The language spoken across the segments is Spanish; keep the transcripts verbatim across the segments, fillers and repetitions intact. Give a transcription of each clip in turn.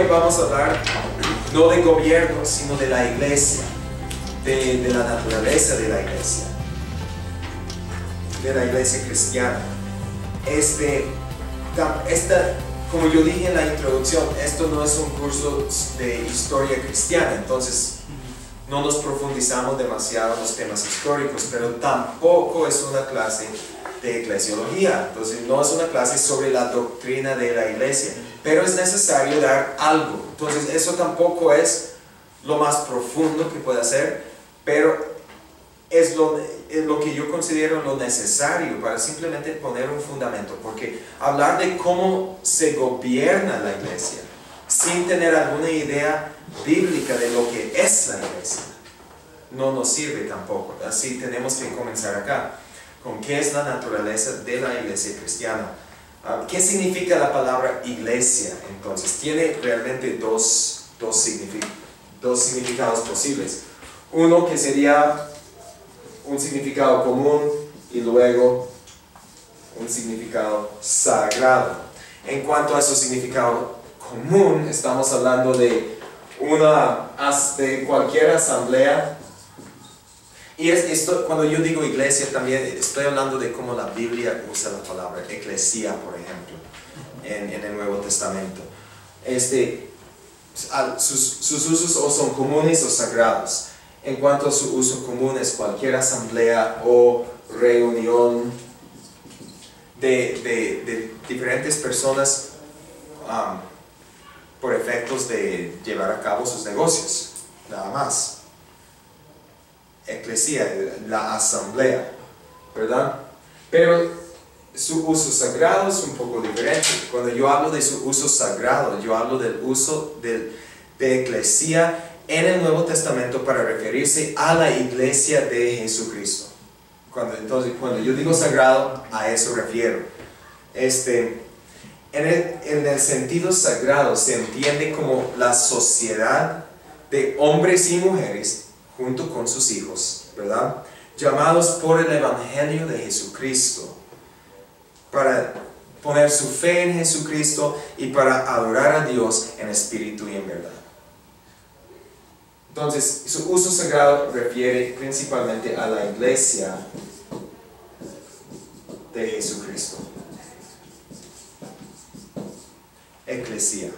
vamos a hablar no de gobierno, sino de la iglesia, de, de la naturaleza de la iglesia, de la iglesia cristiana. Este, esta, como yo dije en la introducción, esto no es un curso de historia cristiana, entonces no nos profundizamos demasiado en los temas históricos, pero tampoco es una clase de eclesiología, entonces no es una clase sobre la doctrina de la iglesia, pero es necesario dar algo. Entonces eso tampoco es lo más profundo que puede hacer, pero es lo, es lo que yo considero lo necesario para simplemente poner un fundamento, porque hablar de cómo se gobierna la iglesia sin tener alguna idea bíblica de lo que es la iglesia no nos sirve tampoco. Así tenemos que comenzar acá con qué es la naturaleza de la iglesia cristiana. Uh, ¿Qué significa la palabra iglesia? Entonces, tiene realmente dos, dos, signific dos significados posibles. Uno que sería un significado común y luego un significado sagrado. En cuanto a su significado común, estamos hablando de una, de cualquier asamblea. Y es esto, cuando yo digo iglesia también estoy hablando de cómo la Biblia usa la palabra eclesia, por ejemplo, en, en el Nuevo Testamento. Este, sus, sus usos o son comunes o sagrados. En cuanto a su uso común, es cualquier asamblea o reunión de, de, de diferentes personas um, por efectos de llevar a cabo sus negocios, nada más. Eclesia, la asamblea, ¿verdad? Pero su uso sagrado es un poco diferente. Cuando yo hablo de su uso sagrado, yo hablo del uso de, de eclesia en el Nuevo Testamento para referirse a la iglesia de Jesucristo. Cuando, entonces, cuando yo digo sagrado, a eso refiero. Este, en, el, en el sentido sagrado se entiende como la sociedad de hombres y mujeres junto con sus hijos, ¿verdad? Llamados por el Evangelio de Jesucristo para poner su fe en Jesucristo y para adorar a Dios en espíritu y en verdad. Entonces, su uso sagrado refiere principalmente a la iglesia de Jesucristo. Eclesia.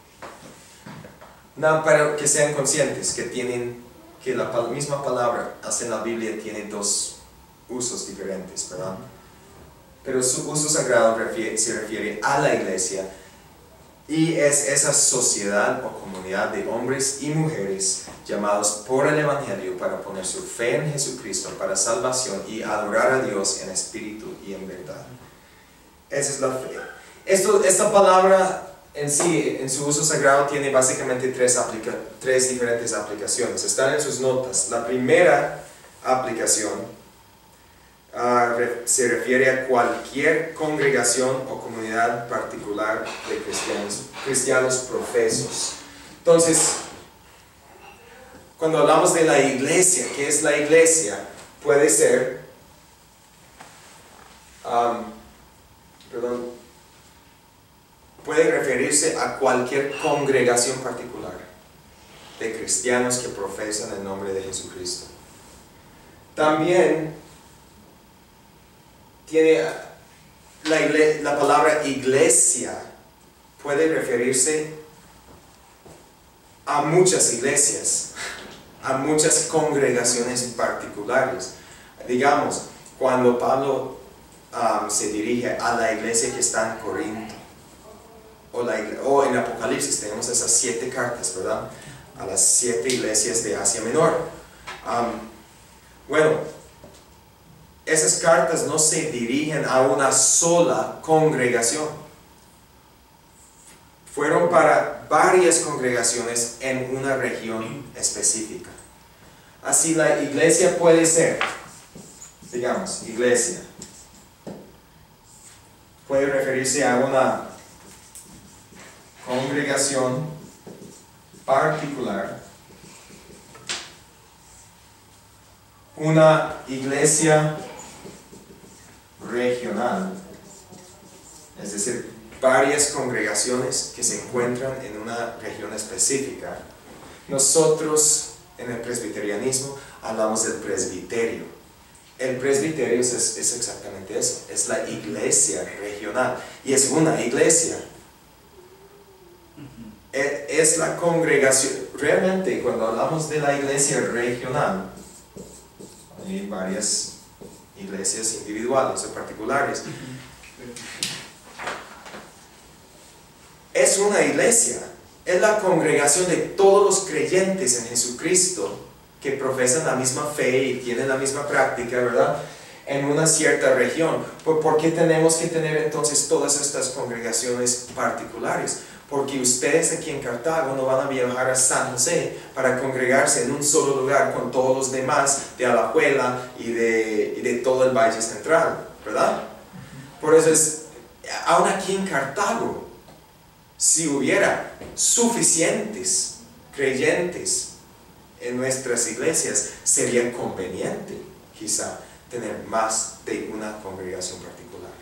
No, para que sean conscientes que tienen que la misma palabra en la Biblia tiene dos usos diferentes, ¿verdad? Pero su uso sagrado refiere, se refiere a la iglesia y es esa sociedad o comunidad de hombres y mujeres llamados por el Evangelio para poner su fe en Jesucristo para salvación y adorar a Dios en espíritu y en verdad. Esa es la fe. Esto, esta palabra en sí, en su uso sagrado, tiene básicamente tres, aplica tres diferentes aplicaciones. Están en sus notas. La primera aplicación uh, re se refiere a cualquier congregación o comunidad particular de cristianos, cristianos profesos. Entonces, cuando hablamos de la iglesia, ¿qué es la iglesia? Puede ser, um, perdón, puede referirse a cualquier congregación particular de cristianos que profesan el nombre de Jesucristo. También tiene la, la palabra iglesia, puede referirse a muchas iglesias, a muchas congregaciones particulares. Digamos, cuando Pablo um, se dirige a la iglesia que está en Corinto, O, la, o en Apocalipsis tenemos esas siete cartas, ¿verdad? A las siete iglesias de Asia Menor. Um, bueno, esas cartas no se dirigen a una sola congregación. Fueron para varias congregaciones en una región específica. Así la iglesia puede ser, digamos, iglesia. Puede referirse a una congregación particular, una iglesia regional, es decir, varias congregaciones que se encuentran en una región específica. Nosotros en el presbiterianismo hablamos del presbiterio. El presbiterio es, es exactamente eso, es la iglesia regional y es una iglesia. Es, es la congregación. Realmente cuando hablamos de la iglesia regional, hay varias iglesias individuales o particulares. Es una iglesia, es la congregación de todos los creyentes en Jesucristo que profesan la misma fe y tienen la misma práctica, ¿verdad? En una cierta región. ¿Por qué tenemos que tener entonces todas estas congregaciones particulares? Porque ustedes aquí en Cartago no van a viajar a San José para congregarse en un solo lugar con todos los demás de Alajuela y de, y de todo el Valle Central, ¿verdad? Por eso es, aún aquí en Cartago, si hubiera suficientes creyentes en nuestras iglesias, sería conveniente, quizá, tener más de una congregación particular.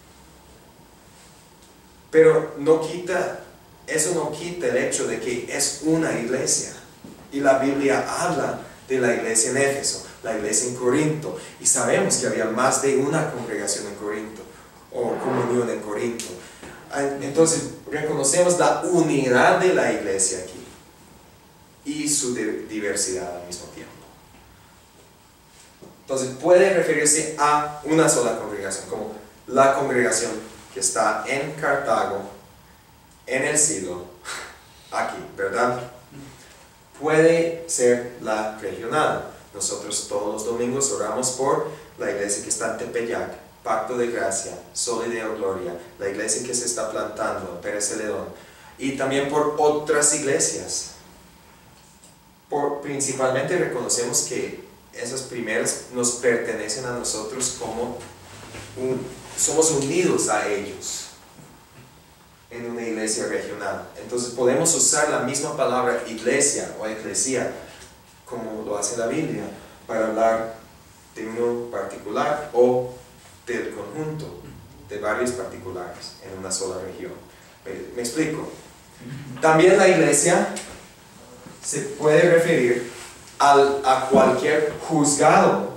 Pero no quita, eso no quita el hecho de que es una iglesia. Y la Biblia habla de la iglesia en Éfeso, la iglesia en Corinto, y sabemos que había más de una congregación en Corinto, o comunión en Corinto. Entonces, reconocemos la unidad de la iglesia aquí y su diversidad al mismo tiempo. Entonces, puede referirse a una sola congregación, como la congregación que está en Cartago, en el siglo, aquí, ¿verdad? Puede ser la regional. Nosotros todos los domingos oramos por la iglesia que está en Tepeyac, Pacto de Gracia, Sol y de Gloria, la iglesia que se está plantando en Pérez Celedón, y también por otras iglesias. Por, principalmente reconocemos que esas primeras nos pertenecen a nosotros como un, somos unidos a ellos en una iglesia regional. Entonces podemos usar la misma palabra iglesia o eclesia como lo hace la Biblia para hablar de uno particular o del conjunto de varios particulares en una sola región. ¿Me, me explico? También la iglesia se puede referir al, a cualquier juzgado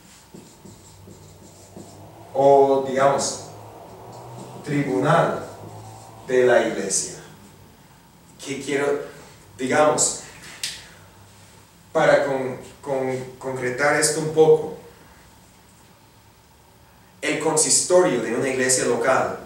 o, digamos, tribunal de la iglesia. Que quiero, digamos, para con, con, concretar esto un poco, el consistorio de una iglesia local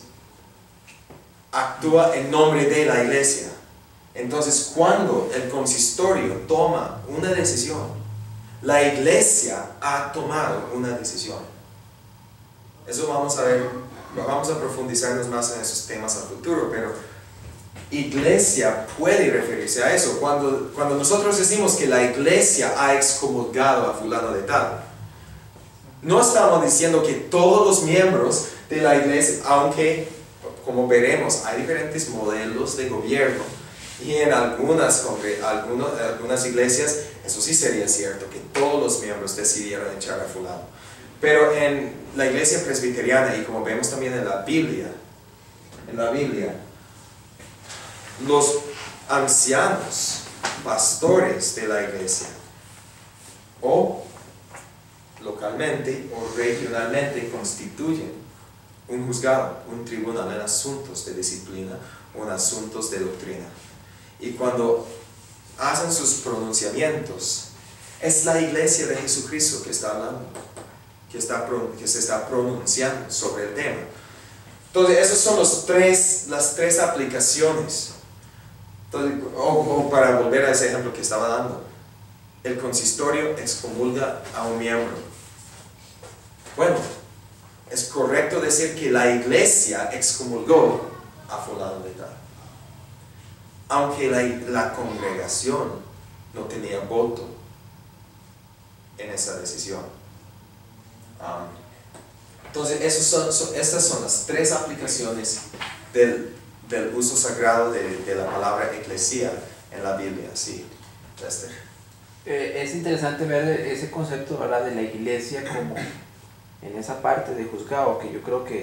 actúa en nombre de la iglesia. Entonces, cuando el consistorio toma una decisión, la iglesia ha tomado una decisión. Eso vamos a ver, vamos a profundizarnos más en esos temas al futuro, pero iglesia puede referirse a eso. Cuando, cuando nosotros decimos que la iglesia ha excomulgado a fulano de tal, no estamos diciendo que todos los miembros de la iglesia, aunque, como veremos, hay diferentes modelos de gobierno, y en algunas, algunas, algunas iglesias, eso sí sería cierto, que todos los miembros decidieron echar a fulano. Pero en la iglesia presbiteriana, y como vemos también en la Biblia, en la Biblia, los ancianos, pastores de la iglesia, o localmente o regionalmente constituyen un juzgado, un tribunal en asuntos de disciplina o en asuntos de doctrina. Y cuando hacen sus pronunciamientos, es la iglesia de Jesucristo que está hablando, que, está, que se está pronunciando sobre el tema. Entonces, esas son los tres, las tres aplicaciones. Entonces, o, o para volver a ese ejemplo que estaba dando, el consistorio excomulga a un miembro. Bueno, es correcto decir que la iglesia excomulgó a fulano de tal, aunque la, la congregación no tenía voto en esa decisión. Um, entonces, esos son, son, estas son las tres aplicaciones del, del uso sagrado de, de la palabra eclesia en la Biblia. Sí, Lester. Eh, es interesante ver ese concepto, ¿verdad?, de la iglesia como en esa parte de juzgado, que yo creo que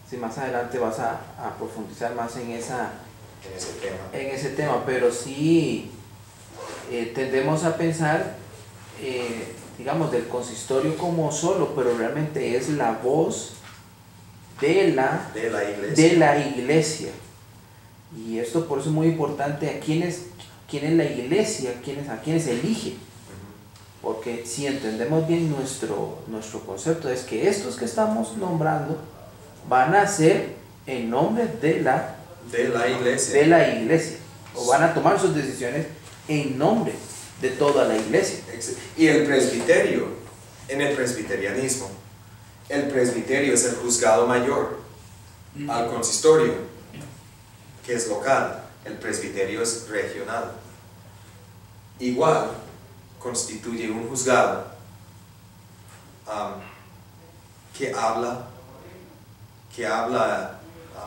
si más adelante vas a, a profundizar más en, esa, en ese tema. En ese tema, pero sí eh, tendemos a pensar, eh, digamos, del consistorio como solo, pero realmente es la voz de la, de la iglesia. De la iglesia. Y esto por eso es muy importante a quiénes, quién es la iglesia, quiénes, a quiénes elige. Porque si entendemos bien nuestro, nuestro concepto, es que estos que estamos nombrando van a ser en nombre de la, de la iglesia. De la iglesia. O van a tomar sus decisiones en nombre de toda la iglesia. Y el presbiterio, en el presbiterianismo, el presbiterio es el juzgado mayor al consistorio, que es local. El presbiterio es regional. Igual constituye un juzgado um, que habla que habla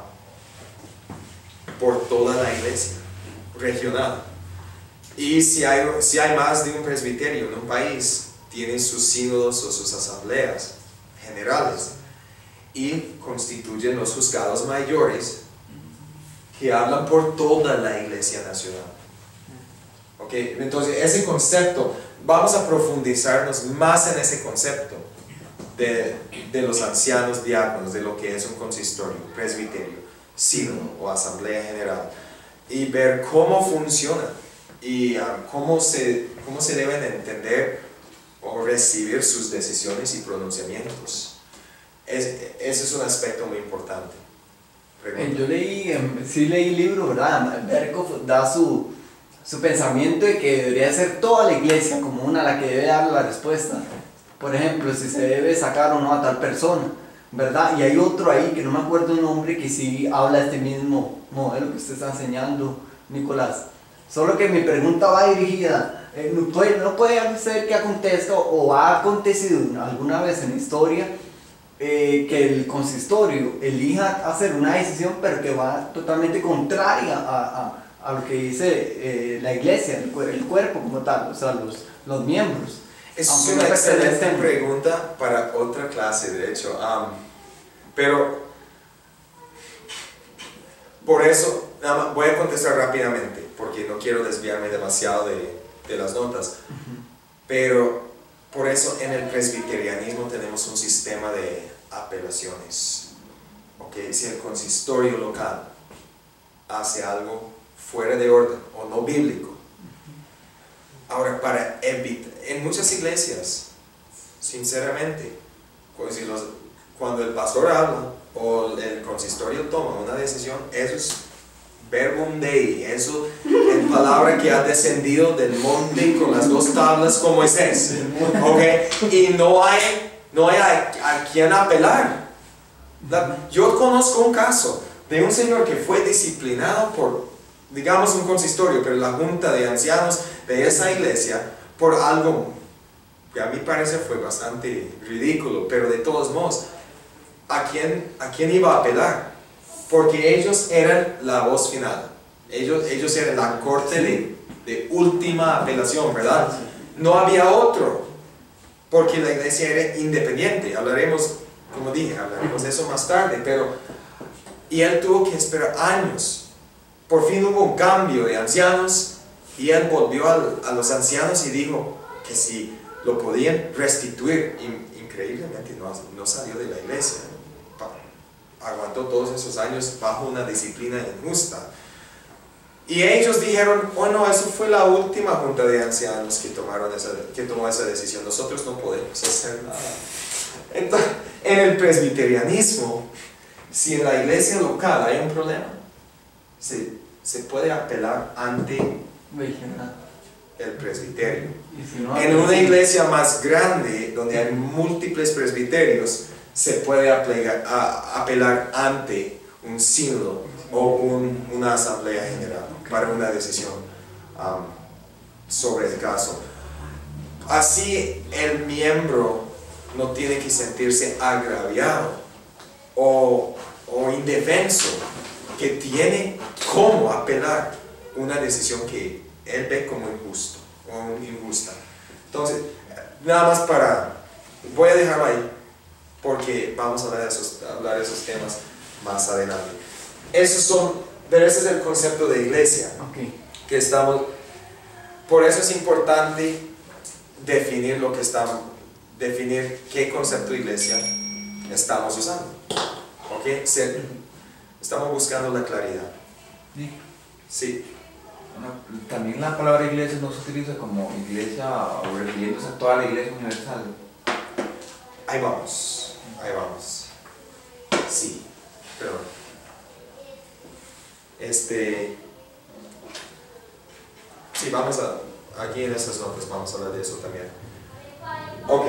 um, por toda la iglesia regional. Y si hay, si hay más de un presbiterio en un país, tienen sus sínodos o sus asambleas generales y constituyen los juzgados mayores que hablan por toda la iglesia nacional. Okay, entonces ese concepto, vamos a profundizarnos más en ese concepto de, de los ancianos diáconos, de lo que es un consistorio, presbiterio, sínodo o asamblea general, y ver cómo funciona y um, cómo, se, cómo se deben entender o recibir sus decisiones y pronunciamientos. Es, ese es un aspecto muy importante. Eh, yo leí, sí leí el libro, ¿verdad? Berkov da su, su pensamiento de que debería ser toda la iglesia como una la que debe dar la respuesta. Por ejemplo, si se debe sacar o no a tal persona, ¿verdad? Y hay otro ahí que no me acuerdo el nombre que sí habla este mismo modelo que usted está enseñando, Nicolás. Solo que mi pregunta va dirigida, eh, no, puede, no puede ser que acontezca o ha acontecido alguna vez en la historia Eh, que el consistorio elija hacer una decisión pero que va totalmente contraria a, a, a lo que dice eh, la iglesia, el, el cuerpo como tal, o sea, los, los miembros. Es una excelente pregunta para otra clase, de hecho, um, pero por eso nada más voy a contestar rápidamente porque no quiero desviarme demasiado de, de las notas, uh-huh. Pero por eso en el presbiterianismo tenemos un sistema de apelaciones. Okay, si el consistorio local hace algo fuera de orden o no bíblico, ahora para evitar, en muchas iglesias, sinceramente, pues si los, cuando el pastor habla o el consistorio toma una decisión, eso es verbum Dei, eso es palabra que ha descendido del monte con las dos tablas como Moisés, okay, y no hay No hay a, a quien apelar. La, yo conozco un caso de un señor que fue disciplinado por, digamos, un consistorio, pero la junta de ancianos de esa iglesia, por algo que a mi parecer fue bastante ridículo, pero de todos modos, ¿a quién, a quién iba a apelar? Porque ellos eran la voz final. Ellos, ellos eran la corte de, de última apelación, ¿verdad? No había otro. Porque la iglesia era independiente. Hablaremos, como dije, hablaremos de eso más tarde, pero y él tuvo que esperar años. Por fin hubo un cambio de ancianos y él volvió al, a los ancianos y dijo que si lo podían restituir. In, increíblemente no, no salió de la iglesia, aguantó todos esos años bajo una disciplina injusta. Y ellos dijeron, bueno, eso fue la última junta de ancianos que, tomaron esa, que tomó esa decisión, nosotros no podemos hacer nada. Entonces, en el presbiterianismo, si en la iglesia local hay un problema, se, se puede apelar ante el presbiterio. Si no, en una iglesia más grande, donde hay múltiples presbiterios, se puede apelar, a, apelar ante un sínodo o un, una asamblea general para una decisión um, sobre el caso. Así el miembro no tiene que sentirse agraviado o, o indefenso, que tiene cómo apelar una decisión que él ve como injusto o injusta. Entonces, nada más para, voy a dejarlo ahí porque vamos a hablar de esos, a hablar de esos temas. más adelante. Esos son, pero ese es el concepto de iglesia. Okay. Que estamos, por eso es importante definir lo que estamos, definir qué concepto de iglesia estamos usando. ¿Ok? Se, estamos buscando la claridad. Sí. Sí. Bueno, también la palabra iglesia no se utiliza como iglesia o refiriéndose a toda la iglesia universal. Ahí vamos, ahí vamos. Sí, pero este, sí, vamos a, aquí en esas notas vamos a hablar de eso también. Ok.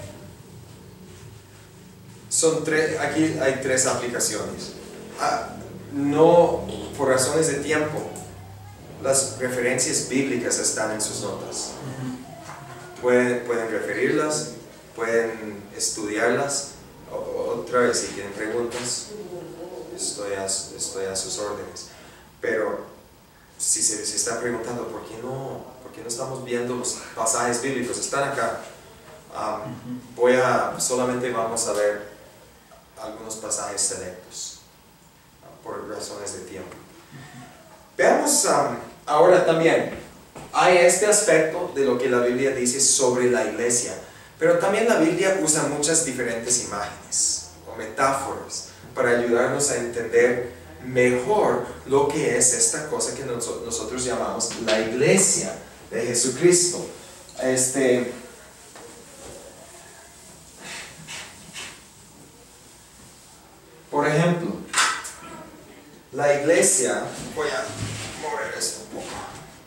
Son tres, aquí hay tres aplicaciones. Ah, no, por razones de tiempo, las referencias bíblicas están en sus notas. Pueden, pueden referirlas, pueden estudiarlas. O, otra vez, si tienen preguntas, estoy a, estoy a sus órdenes. Pero si se, se están preguntando por qué no, por qué no estamos viendo los pasajes bíblicos, están acá. Um, voy a, solamente vamos a ver algunos pasajes selectos por razones de tiempo. Veamos um, ahora también, hay este aspecto de lo que la Biblia dice sobre la iglesia, pero también la Biblia usa muchas diferentes imágenes o metáforas para ayudarnos a entender mejor lo que es esta cosa que nos, nosotros llamamos la iglesia de Jesucristo. Este, por ejemplo, la iglesia, voy a mover esto un poco.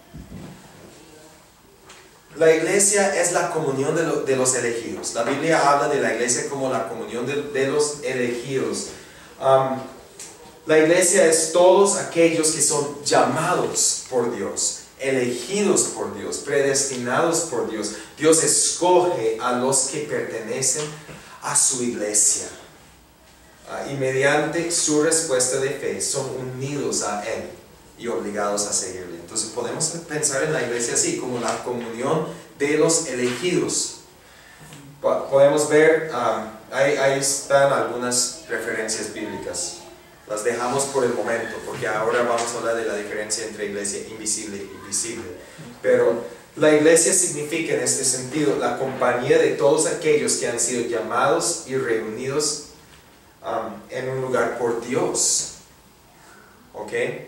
La iglesia es la comunión de, lo, de los elegidos. La Biblia habla de la iglesia como la comunión de, de los elegidos. Um, la iglesia es todos aquellos que son llamados por Dios, elegidos por Dios, predestinados por Dios. Dios escoge a los que pertenecen a su iglesia. Uh, y mediante su respuesta de fe son unidos a Él y obligados a seguirle. Entonces podemos pensar en la iglesia así, como la comunión de los elegidos. Podemos ver, um, ahí, ahí están algunas referencias bíblicas. Las dejamos por el momento, porque ahora vamos a hablar de la diferencia entre iglesia invisible y visible. Pero la iglesia significa en este sentido la compañía de todos aquellos que han sido llamados y reunidos um, en un lugar por Dios. ¿Ok?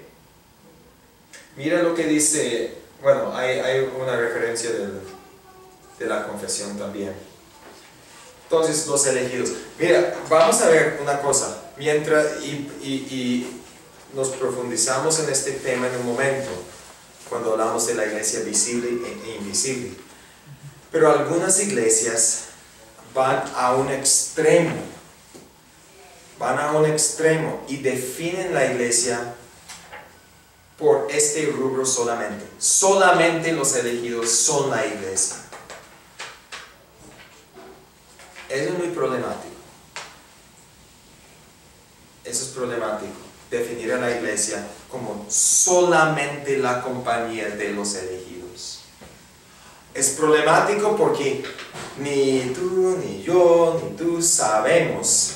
Mira lo que dice, bueno, hay, hay una referencia del, de la confesión también. Entonces, los elegidos. Mira, vamos a ver una cosa, mientras, y, y, y nos profundizamos en este tema en un momento, cuando hablamos de la iglesia visible e invisible. Pero algunas iglesias van a un extremo, van a un extremo y definen la iglesia por este rubro solamente. Solamente los elegidos son la iglesia. Eso es muy problemático. Eso es problemático. Definir a la iglesia como solamente la compañía de los elegidos. Es problemático porque ni tú, ni yo, ni tú sabemos,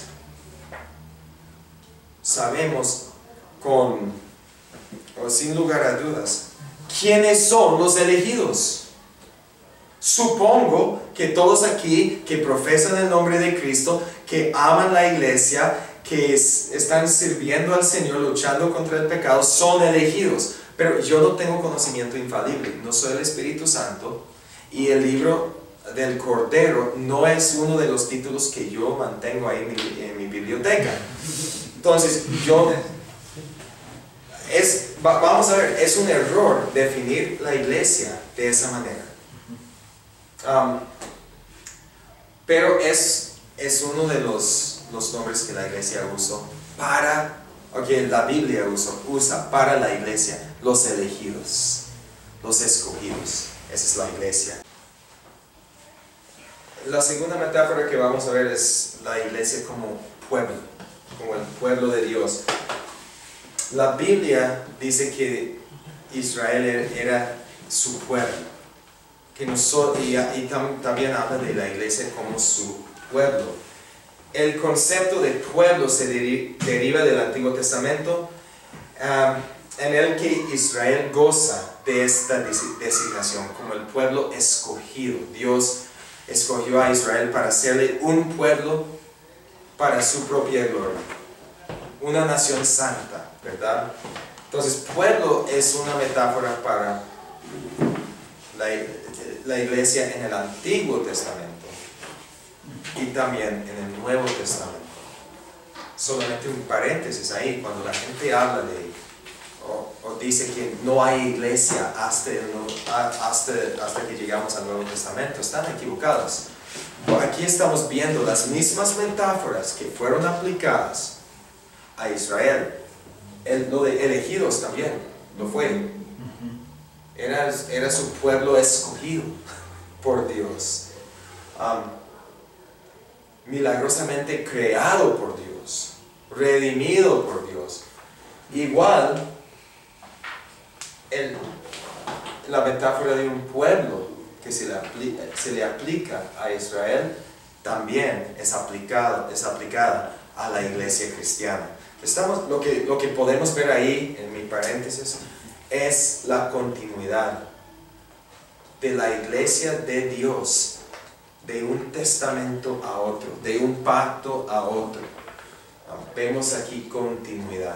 sabemos con, o sin lugar a dudas, quiénes son los elegidos. Supongo que todos aquí que profesan el nombre de Cristo, que aman la iglesia, que es, están sirviendo al Señor, luchando contra el pecado, son elegidos. Pero yo no tengo conocimiento infalible, no soy el Espíritu Santo, y el libro del Cordero no es uno de los títulos que yo mantengo ahí en mi, en mi biblioteca. Entonces, yo... Es, va, vamos a ver, es un error definir la iglesia de esa manera. Um, pero es, es uno de los, los nombres que la iglesia usó para, ok, la Biblia usó, usa para la iglesia, los elegidos, los escogidos. Esa es la iglesia. La segunda metáfora que vamos a ver es la iglesia como pueblo, como el pueblo de Dios. La Biblia dice que Israel era su pueblo. Que nosotros, y, y tam, también habla de la iglesia como su pueblo. el concepto de pueblo se deri deriva del Antiguo Testamento, um, en el que Israel goza de esta designación como el pueblo escogido. Dios escogió a Israel para hacerle un pueblo para su propia gloria, una nación santa, ¿verdad? Entonces, pueblo es una metáfora para la, la iglesia en el Antiguo Testamento y también en el Nuevo Testamento. Solamente un paréntesis ahí, cuando la gente habla de o, o dice que no hay iglesia hasta, el, hasta, hasta que llegamos al Nuevo Testamento, están equivocados. Por aquí estamos viendo las mismas metáforas que fueron aplicadas a Israel. El, lo de elegidos también lo fue. Era, era su pueblo escogido por Dios. Um, milagrosamente creado por Dios, redimido por Dios. Igual, el, la metáfora de un pueblo que se le aplica, se le aplica a Israel también es aplicada, es aplicada a la iglesia cristiana. Estamos, lo, que, lo que podemos ver ahí, en mi paréntesis, es la continuidad de la iglesia de Dios, de un testamento a otro, de un pacto a otro. Vemos aquí continuidad.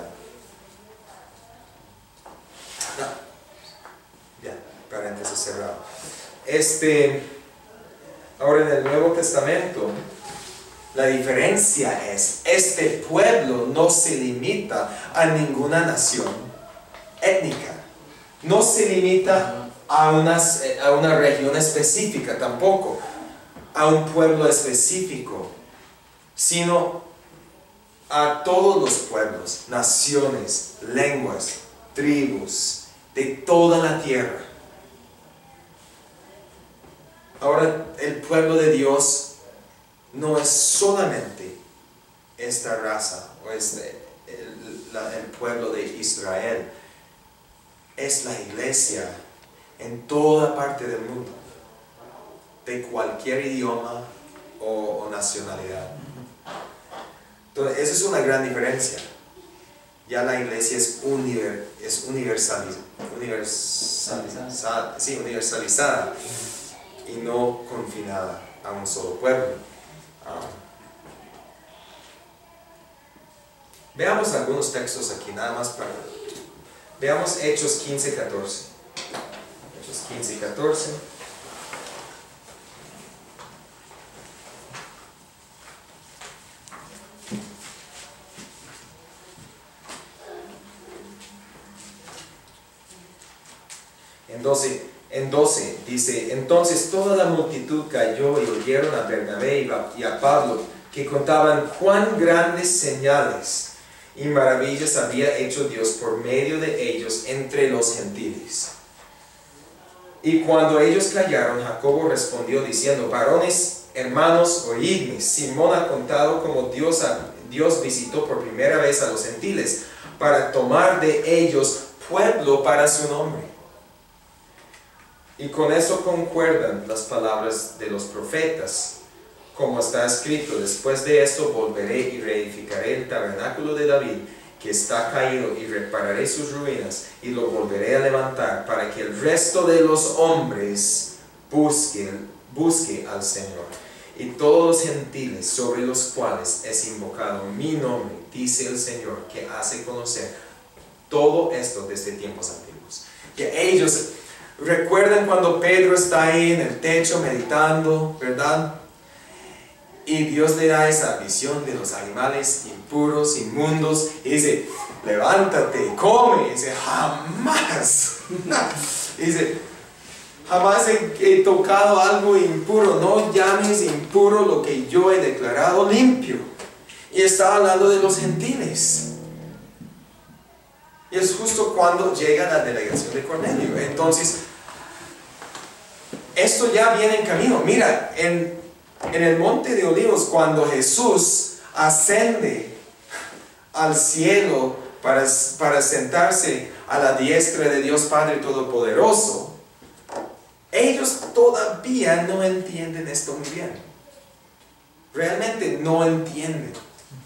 No. Ya, paréntesis cerrado. Este, ahora en el Nuevo Testamento, la diferencia es, este pueblo no se limita a ninguna nación étnica, no se limita a una, a una región específica tampoco, a un pueblo específico, sino a todos los pueblos, naciones, lenguas, tribus, de toda la tierra. Ahora, el pueblo de Dios no es solamente esta raza, o este, el, la, el pueblo de Israel, es la iglesia en toda parte del mundo, de cualquier idioma o, o nacionalidad. Entonces, esa es una gran diferencia. Ya la iglesia es, univer, es universaliz, universalizada, sí, universalizada y no confinada a un solo pueblo. Um, veamos algunos textos aquí, nada más para... Veamos Hechos quince, catorce. Hechos quince, catorce. En doce, en doce dice, entonces toda la multitud cayó y oyeron a Bernabé y a Pablo, que contaban cuán grandes señales y maravillas había hecho Dios por medio de ellos entre los gentiles. Y cuando ellos callaron, Jacobo respondió diciendo, varones, hermanos, oídme, Simón ha contado cómo Dios, Dios visitó por primera vez a los gentiles para tomar de ellos pueblo para su nombre. Y con eso concuerdan las palabras de los profetas, como está escrito, después de esto volveré y reedificaré el tabernáculo de David, que está caído, y repararé sus ruinas, y lo volveré a levantar, para que el resto de los hombres busque, busque al Señor. Y todos los gentiles sobre los cuales es invocado mi nombre, dice el Señor, que hace conocer todo esto desde tiempos antiguos. Que ellos... Recuerden cuando Pedro está ahí en el techo meditando, ¿verdad? Y Dios le da esa visión de los animales impuros, inmundos, y dice, levántate, come. Y dice, jamás. Y dice, jamás he, he tocado algo impuro, no llames impuro lo que yo he declarado limpio. Y está hablando de los gentiles. Y es justo cuando llega la delegación de Cornelio. Entonces, esto ya viene en camino. Mira, en, en el Monte de Olivos, cuando Jesús ascende al cielo para, para sentarse a la diestra de Dios Padre Todopoderoso, ellos todavía no entienden esto muy bien. realmente no entienden.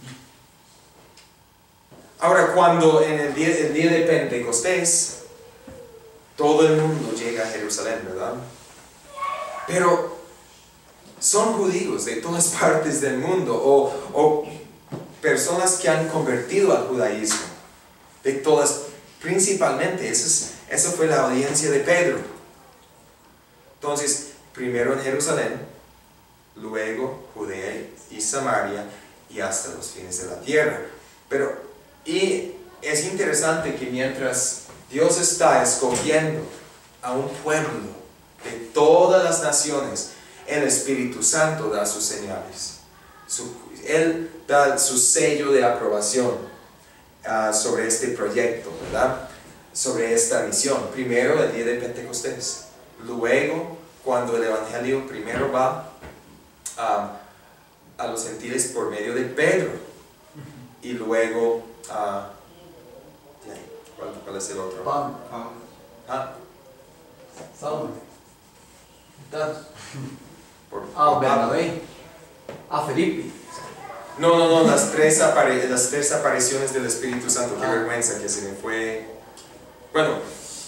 Ahora, cuando en el día, el día de Pentecostés, todo el mundo llega a Jerusalén, ¿verdad? Pero son judíos de todas partes del mundo, o, o personas que han convertido al judaísmo, de todas, principalmente, esa, es, esa fue la audiencia de Pedro. Entonces, primero en Jerusalén, luego Judea y Samaria, y hasta los fines de la tierra. Pero, y es interesante que mientras Dios está escogiendo a un pueblo de todas las naciones, el Espíritu Santo da sus señales. Su, él da su sello de aprobación uh, sobre este proyecto, ¿verdad? Sobre esta misión. Primero el día de Pentecostés. Luego, cuando el Evangelio primero va uh, a los gentiles por medio de Pedro. Y luego, uh, ¿cuál, ¿cuál es el otro? Pablo. Ah, Saulo. Tarso. por, Ah, por Bernabé. Ah, Felipe. No, no, no, las tres, apare las tres apariciones del Espíritu Santo, qué Ah. vergüenza que se me fue. Bueno,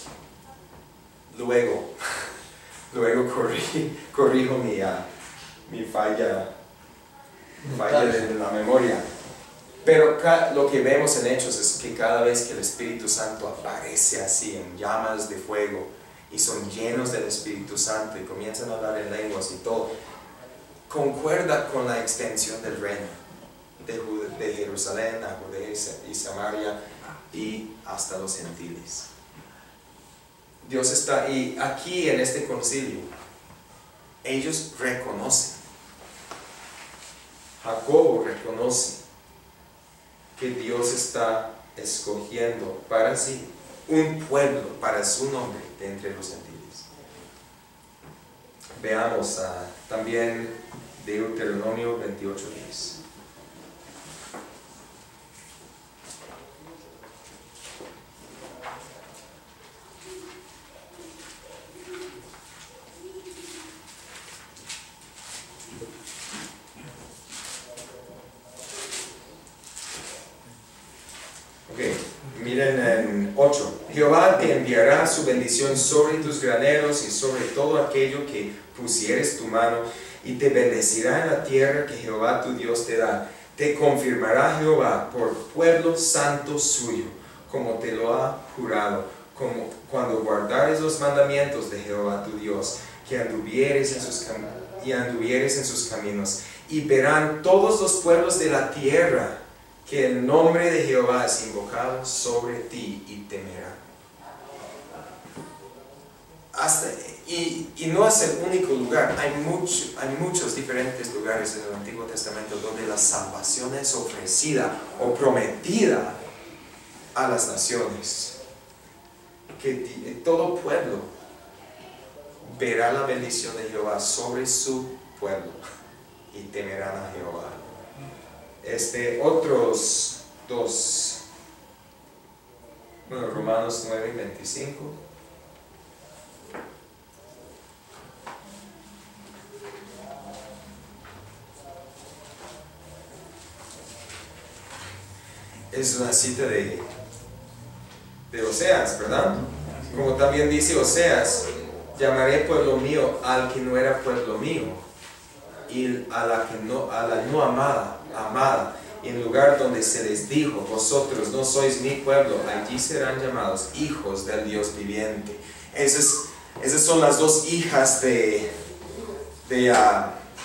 luego, luego corrí, corrijo mi, uh, mi falla, falla de la memoria. Pero lo que vemos en Hechos es que cada vez que el Espíritu Santo aparece así en llamas de fuego y son llenos del Espíritu Santo y comienzan a hablar en lenguas y todo, concuerda con la extensión del reino de, de Jerusalén a Judea y Samaria y hasta los gentiles. Dios está, y aquí en este concilio ellos reconocen, Jacobo reconoce que Dios está escogiendo para sí un pueblo para su nombre de entre los gentiles. Veamos uh, también Deuteronomio veintiocho diez. Miren en ocho. Jehová te enviará su bendición sobre tus graneros y sobre todo aquello que pusieres tu mano, y te bendecirá en la tierra que Jehová tu Dios te da. Te confirmará Jehová por pueblo santo suyo, como te lo ha jurado, como cuando guardares los mandamientos de Jehová tu Dios, que anduvieres en sus caminos, y anduvieres en sus caminos, y verán todos los pueblos de la tierra que el nombre de Jehová es invocado sobre ti y temerán. Hasta, y, y no es el único lugar, hay, mucho, hay muchos diferentes lugares en el Antiguo Testamento donde la salvación es ofrecida o prometida a las naciones. Que todo pueblo verá la bendición de Jehová sobre su pueblo y temerán a Jehová. Este, otros dos, bueno, Romanos nueve veinticinco. Es una cita de, de Oseas, ¿verdad? Como también dice Oseas, llamaré pueblo mío al que no era pueblo mío, y a la, que no, a la no amada, amada, y en lugar donde se les dijo, vosotros no sois mi pueblo, allí serán llamados hijos del Dios viviente. Esas, esas son las dos hijas de, de, uh,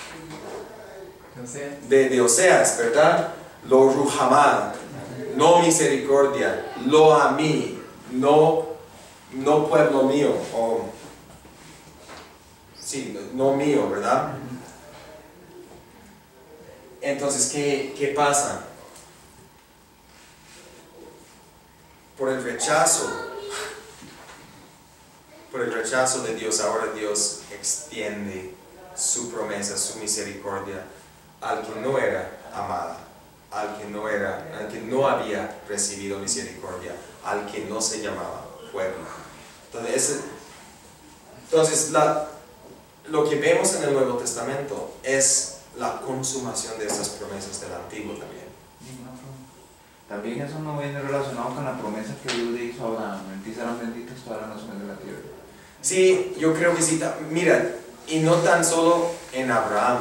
de, de Oseas, ¿verdad? Lo ruhamad, no misericordia, lo a mí, no, no pueblo mío, o sí, no mío, ¿verdad? Entonces, ¿qué, qué pasa? Por el rechazo, por el rechazo de Dios, ahora Dios extiende su promesa, su misericordia al que no era amada, al que no era, al que no había recibido misericordia, al que no se llamaba pueblo. Entonces, entonces la, lo que vemos en el Nuevo Testamento es la consumación de esas promesas del Antiguo también. También eso no viene relacionado con la promesa que Dios le hizo a Abraham: en ti serán benditas todas las naciones de la tierra. Sí, yo creo que sí. Mira, y no tan solo en Abraham.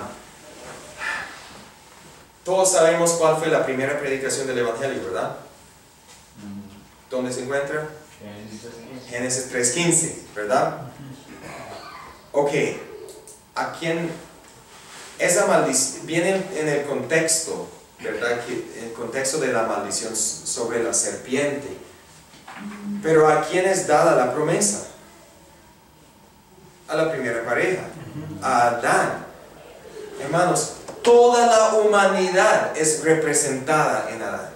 Todos sabemos cuál fue la primera predicación del Evangelio, ¿verdad? ¿Dónde se encuentra? Génesis tres quince, ¿verdad? Ok, ¿a quién? Esa maldición viene en el contexto, ¿verdad? Que, en el contexto de la maldición sobre la serpiente. Pero ¿a quién es dada la promesa? A la primera pareja, a Adán. Hermanos, toda la humanidad es representada en Adán.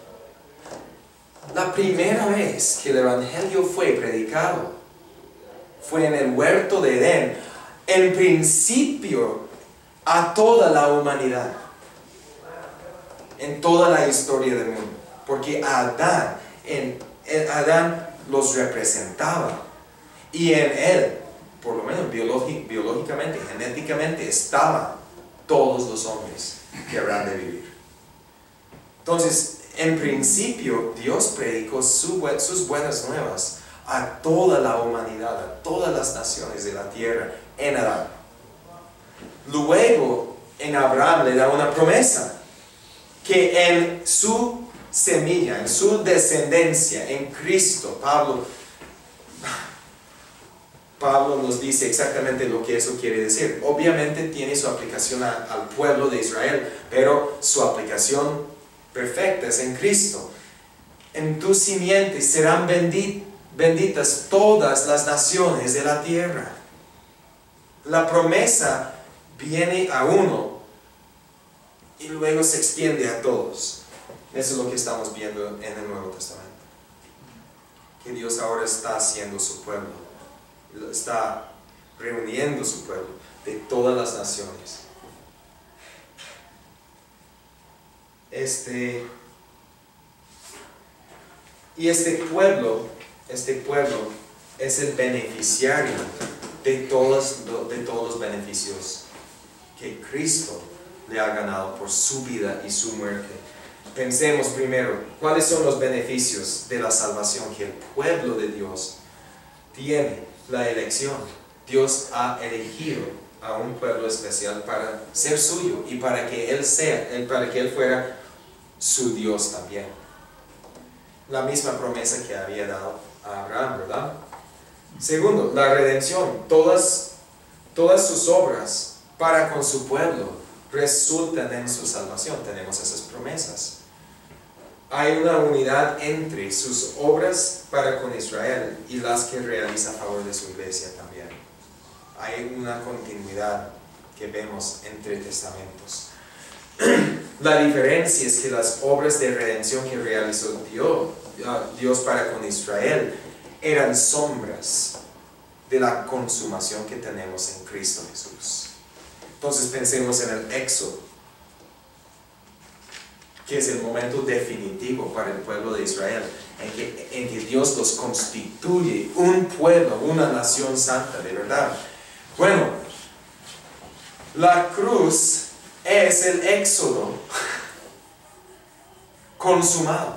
La primera vez que el Evangelio fue predicado fue en el huerto de Edén, en principio a toda la humanidad, en toda la historia del mundo, porque Adán, en, en Adán los representaba, y en él, por lo menos biológicamente, genéticamente, estaban todos los hombres que habrán de vivir. Entonces, en principio, Dios predicó su, sus buenas nuevas a toda la humanidad, a todas las naciones de la tierra, en Adán. Luego, en Abraham le da una promesa, que en su semilla, en su descendencia, en Cristo, Pablo, Pablo nos dice exactamente lo que eso quiere decir. Obviamente tiene su aplicación a, al pueblo de Israel, pero su aplicación perfecta es en Cristo. En tu simiente serán bendit, benditas todas las naciones de la tierra. La promesa viene a uno y luego se extiende a todos. Eso es lo que estamos viendo en el Nuevo Testamento. Que Dios ahora está haciendo su pueblo, está reuniendo su pueblo de todas las naciones. Este, y este pueblo, este pueblo es el beneficiario de todos, de todos los beneficios que Cristo le ha ganado por su vida y su muerte. Pensemos primero, ¿cuáles son los beneficios de la salvación que el pueblo de Dios tiene? La elección. Dios ha elegido a un pueblo especial para ser suyo y para que Él sea, para que Él fuera su Dios también. La misma promesa que había dado a Abraham, ¿verdad? Segundo, la redención. Todas, todas sus obras para con su pueblo resultan en su salvación. Tenemos esas promesas. Hay una unidad entre sus obras para con Israel y las que realiza a favor de su iglesia también. Hay una continuidad que vemos entre testamentos. La diferencia es que las obras de redención que realizó Dios, Dios para con Israel eran sombras de la consumación que tenemos en Cristo Jesús. Entonces pensemos en el Éxodo, que es el momento definitivo para el pueblo de Israel, en que, en que Dios los constituye un pueblo, una nación santa, de verdad. Bueno, la cruz es el Éxodo consumado.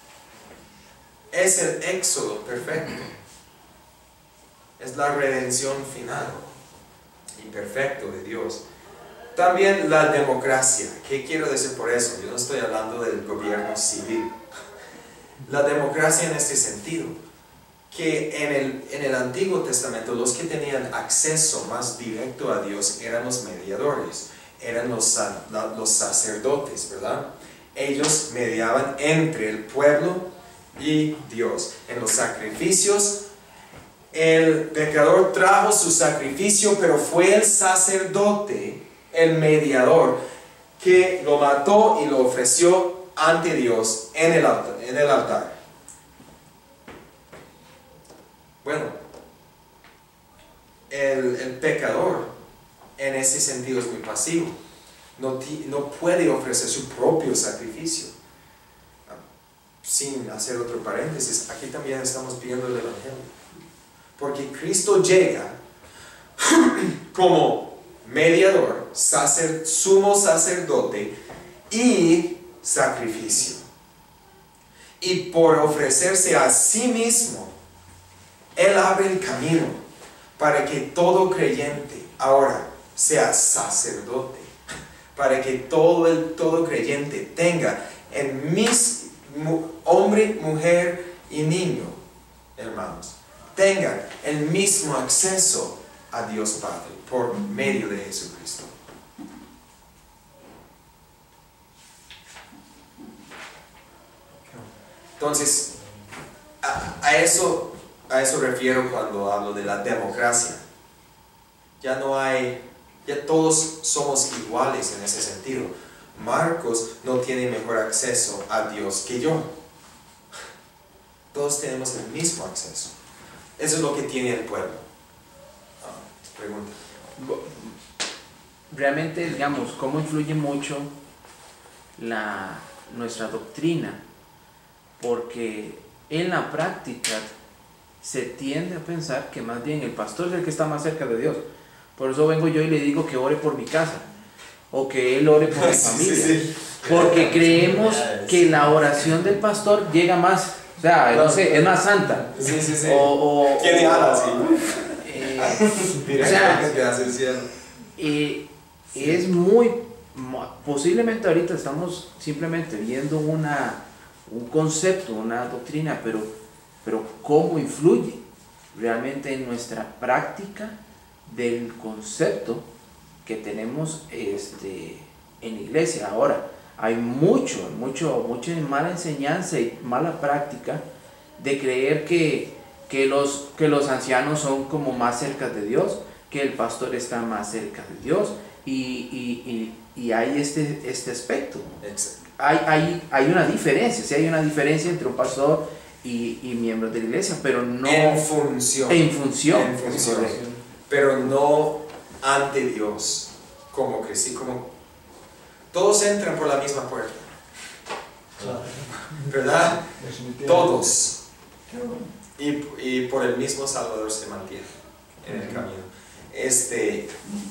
Es el Éxodo perfecto. Es la redención final y perfecto de Dios. También la democracia. ¿Qué quiero decir por eso? Yo no estoy hablando del gobierno civil. La democracia en este sentido, que en el, en el Antiguo Testamento los que tenían acceso más directo a Dios eran los mediadores, eran los, los sacerdotes, ¿verdad? Ellos mediaban entre el pueblo y Dios. En los sacrificios, el pecador trajo su sacrificio, pero fue el sacerdote, el mediador, que lo mató y lo ofreció ante Dios en el altar. En el altar. Bueno, el, el pecador en ese sentido es muy pasivo. No, no puede ofrecer su propio sacrificio. Sin hacer otro paréntesis, aquí también estamos viendo el Evangelio. Porque Cristo llega como mediador, sacer, sumo sacerdote y sacrificio. Y por ofrecerse a sí mismo, Él abre el camino para que todo creyente ahora sea sacerdote, para que todo, el, todo creyente tenga el mismo, hombre, mujer y niño, hermanos, tengan el mismo acceso a Dios Padre por medio de Jesucristo. Entonces, a, a, eso, a eso refiero cuando hablo de la democracia. Ya no hay, ya todos somos iguales en ese sentido. Marcos no tiene mejor acceso a Dios que yo. Todos tenemos el mismo acceso. Eso es lo que tiene el pueblo. Ah, pregunta. Realmente, digamos, ¿cómo influye mucho la, nuestra doctrina? Porque en la práctica se tiende a pensar que más bien el pastor es el que está más cerca de Dios. Por eso vengo yo y le digo que ore por mi casa, o que él ore por mi familia, sí, sí. Porque creemos que la oración del pastor llega más, o sea, no sé, es más santa. Sí, sí, sí. O, o, Tiene alas, sí. Eh, o sea, eh, es muy, posiblemente ahorita estamos simplemente viendo una, un concepto, una doctrina, pero, pero ¿cómo influye realmente en nuestra práctica del concepto que tenemos este, en la iglesia? Ahora, hay mucho, mucho, mucha mala enseñanza y mala práctica de creer que, que, los, que los ancianos son como más cerca de Dios, que el pastor está más cerca de Dios, y, y, y, y hay este, este aspecto. Hay, hay, hay una diferencia, sí hay una diferencia entre un pastor y, y miembros de la iglesia, pero no en función. En función. En función. Pero no ante Dios, como que sí, como todos entran por la misma puerta, ¿verdad? Todos, y, y por el mismo Salvador se mantienen en el camino. Este,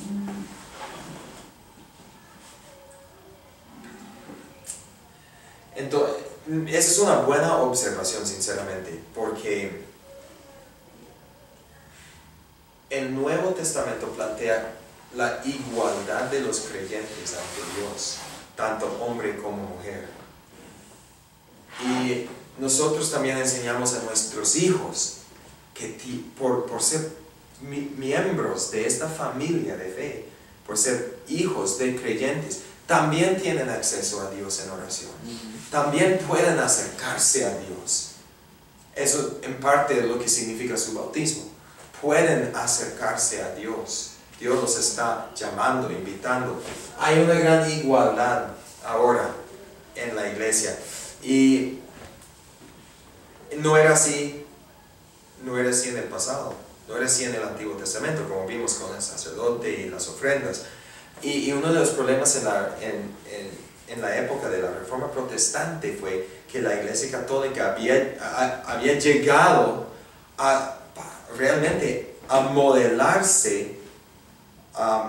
entonces, esa es una buena observación, sinceramente, porque el Nuevo Testamento plantea la igualdad de los creyentes ante Dios, tanto hombre como mujer. Y nosotros también enseñamos a nuestros hijos que por, por ser mi, miembros de esta familia de fe, por ser hijos de creyentes, también tienen acceso a Dios en oración. También pueden acercarse a Dios. Eso en parte es lo que significa su bautismo. Pueden acercarse a Dios. Dios los está llamando, invitando. Hay una gran igualdad ahora en la iglesia. Y no era así, no era así en el pasado. No era así en el Antiguo Testamento, como vimos con el sacerdote y las ofrendas. Y, y uno de los problemas en la, en, en, en la época de la Reforma Protestante fue que la Iglesia Católica había, a, había llegado a realmente a modelarse um,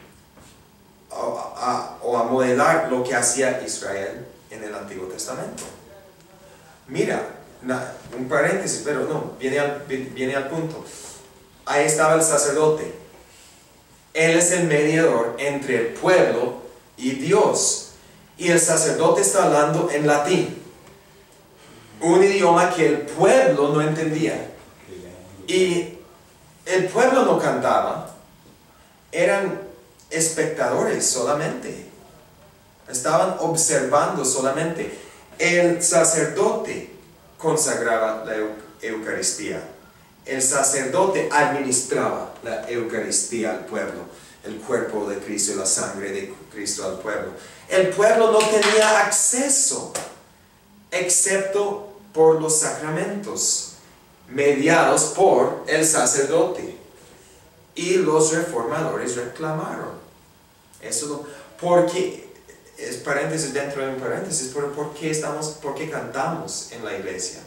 a, a, o a modelar lo que hacía Israel en el Antiguo Testamento. Mira, na, un paréntesis, pero no, viene al, viene al punto. Ahí estaba el sacerdote. Él es el mediador entre el pueblo y Dios. Y el sacerdote está hablando en latín, un idioma que el pueblo no entendía. Y el pueblo no cantaba, eran espectadores solamente, estaban observando solamente. El sacerdote consagraba la Eucaristía, el sacerdote administraba la Eucaristía al pueblo, el cuerpo de Cristo y la sangre de Cristo al pueblo. El pueblo no tenía acceso, excepto por los sacramentos, mediados por el sacerdote. Y los reformadores reclamaron. Eso, porque, es paréntesis dentro de un paréntesis, pero ¿por qué, estamos, ¿por qué cantamos en la iglesia?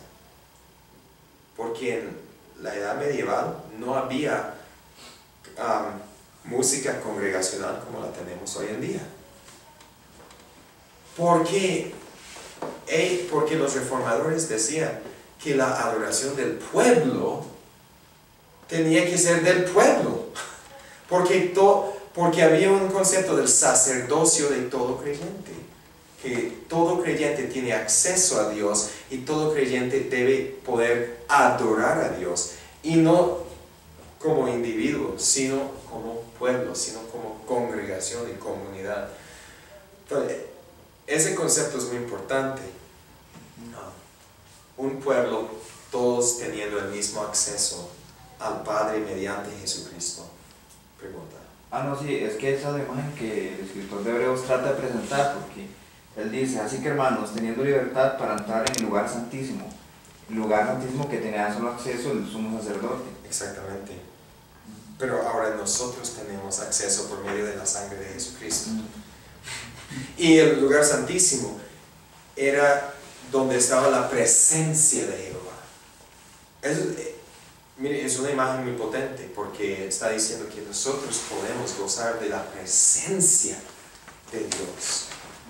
Porque en la edad medieval no había um, música congregacional como la tenemos hoy en día. ¿Por qué? Eh, porque los reformadores decían que la adoración del pueblo tenía que ser del pueblo, porque, to, porque había un concepto del sacerdocio de todo creyente, que todo creyente tiene acceso a Dios y todo creyente debe poder adorar a Dios, y no como individuo, sino como pueblo, sino como congregación y comunidad. Entonces, ese concepto es muy importante. Un pueblo, todos teniendo el mismo acceso al Padre mediante Jesucristo. Pregunta. Ah, no, sí, es que esa es la imagen que el escritor de Hebreos trata de presentar, porque él dice, así que hermanos, teniendo libertad para entrar en el lugar santísimo, el lugar santísimo que tenía solo acceso el sumo sacerdote. Exactamente. Pero ahora nosotros tenemos acceso por medio de la sangre de Jesucristo. Y el lugar santísimo era donde estaba la presencia de Jehová. Es, mire, es una imagen muy potente, porque está diciendo que nosotros podemos gozar de la presencia de Dios.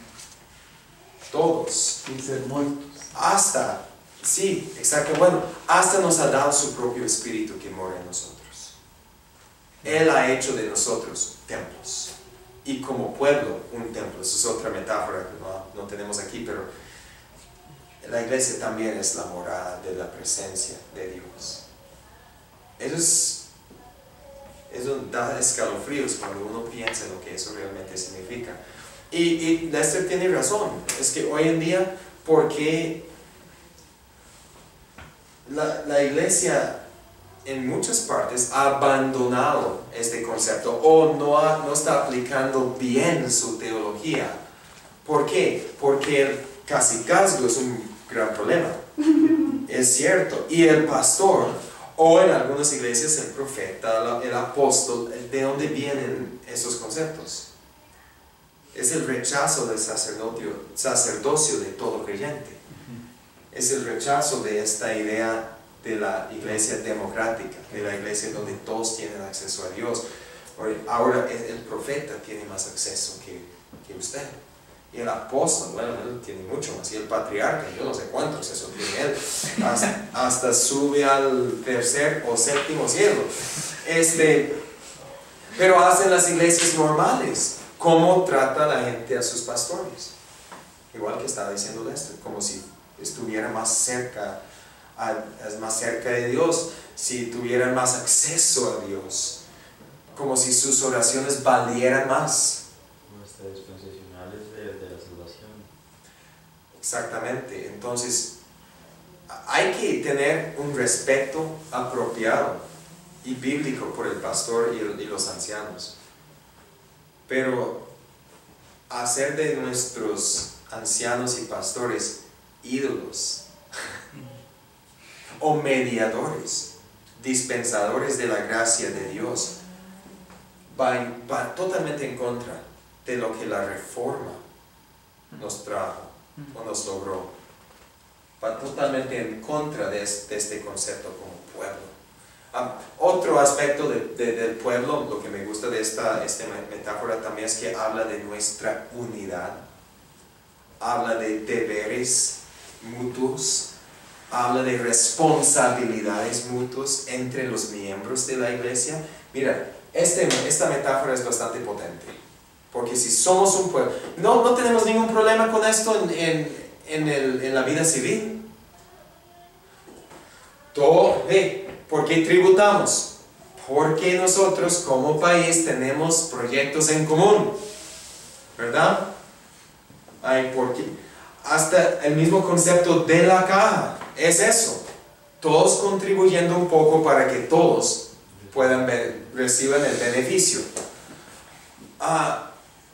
Todos. Sin ser muertos. Hasta, sí, exacto, bueno, hasta nos ha dado su propio Espíritu que mora en nosotros. Él ha hecho de nosotros templos. Y como pueblo, un templo. Esa es otra metáfora que no, no tenemos aquí, pero la iglesia también es la morada de la presencia de Dios. Eso es, eso da escalofríos cuando uno piensa en lo que eso realmente significa. Y, y Lester tiene razón. Es que hoy en día, ¿por qué la, la iglesia en muchas partes ha abandonado este concepto o no, ha, no está aplicando bien su teología? ¿Por qué? Porque el cacicazgo es un gran problema. Es cierto. Y el pastor, o en algunas iglesias el profeta, el apóstol, ¿de dónde vienen esos conceptos? Es el rechazo del sacerdocio, sacerdocio de todo creyente. Es el rechazo de esta idea de la iglesia democrática, de la iglesia donde todos tienen acceso a Dios. Ahora el profeta tiene más acceso que, que usted. Y el apóstol, bueno, él tiene mucho más. Y el patriarca, yo no sé cuánto acceso tiene él. Hasta, hasta sube al tercer o séptimo cielo. Este, pero hacen las iglesias normales. ¿Cómo trata la gente a sus pastores? Igual que estaba diciendo Lester, como si estuviera más cerca, a, más cerca de Dios, si tuvieran más acceso a Dios, como si sus oraciones valieran más. Hasta dispensacionales de, de la salvación. Exactamente. Entonces, hay que tener un respeto apropiado y bíblico por el pastor y, el, y los ancianos. Pero hacer de nuestros ancianos y pastores ídolos o mediadores, dispensadores de la gracia de Dios, va, va totalmente en contra de lo que la reforma nos trajo o nos logró. Va totalmente en contra de este, de este concepto como pueblo. Um, otro aspecto de, de, del pueblo, lo que me gusta de esta, esta metáfora también es que habla de nuestra unidad, habla de deberes mutuos, habla de responsabilidades mutuas entre los miembros de la iglesia. Mira, este, esta metáfora es bastante potente, porque si somos un pueblo, no, no tenemos ningún problema con esto en, en, en, el, en la vida civil. Todo, hey, ¿por qué tributamos? Porque nosotros como país tenemos proyectos en común, ¿verdad? Ay, porque hasta el mismo concepto de la caja es eso, todos contribuyendo un poco para que todos puedan ver, reciban el beneficio. Ah,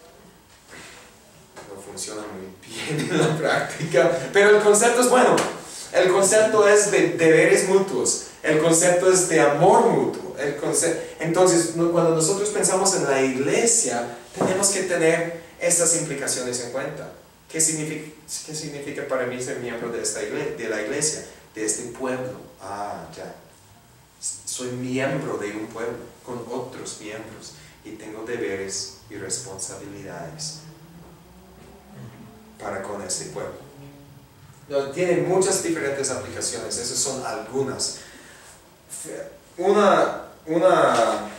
no funciona muy bien en la práctica, pero el concepto es bueno. El concepto es de deberes mutuos. El concepto es de amor mutuo. El concepto, entonces, cuando nosotros pensamos en la iglesia, tenemos que tener estas implicaciones en cuenta. ¿Qué significa, qué significa para mí ser miembro de, esta iglesia, de la iglesia? De este pueblo. Ah, ya. Soy miembro de un pueblo con otros miembros. y tengo deberes y responsabilidades para con este pueblo. No, tiene muchas diferentes aplicaciones, esas son algunas. Una, una,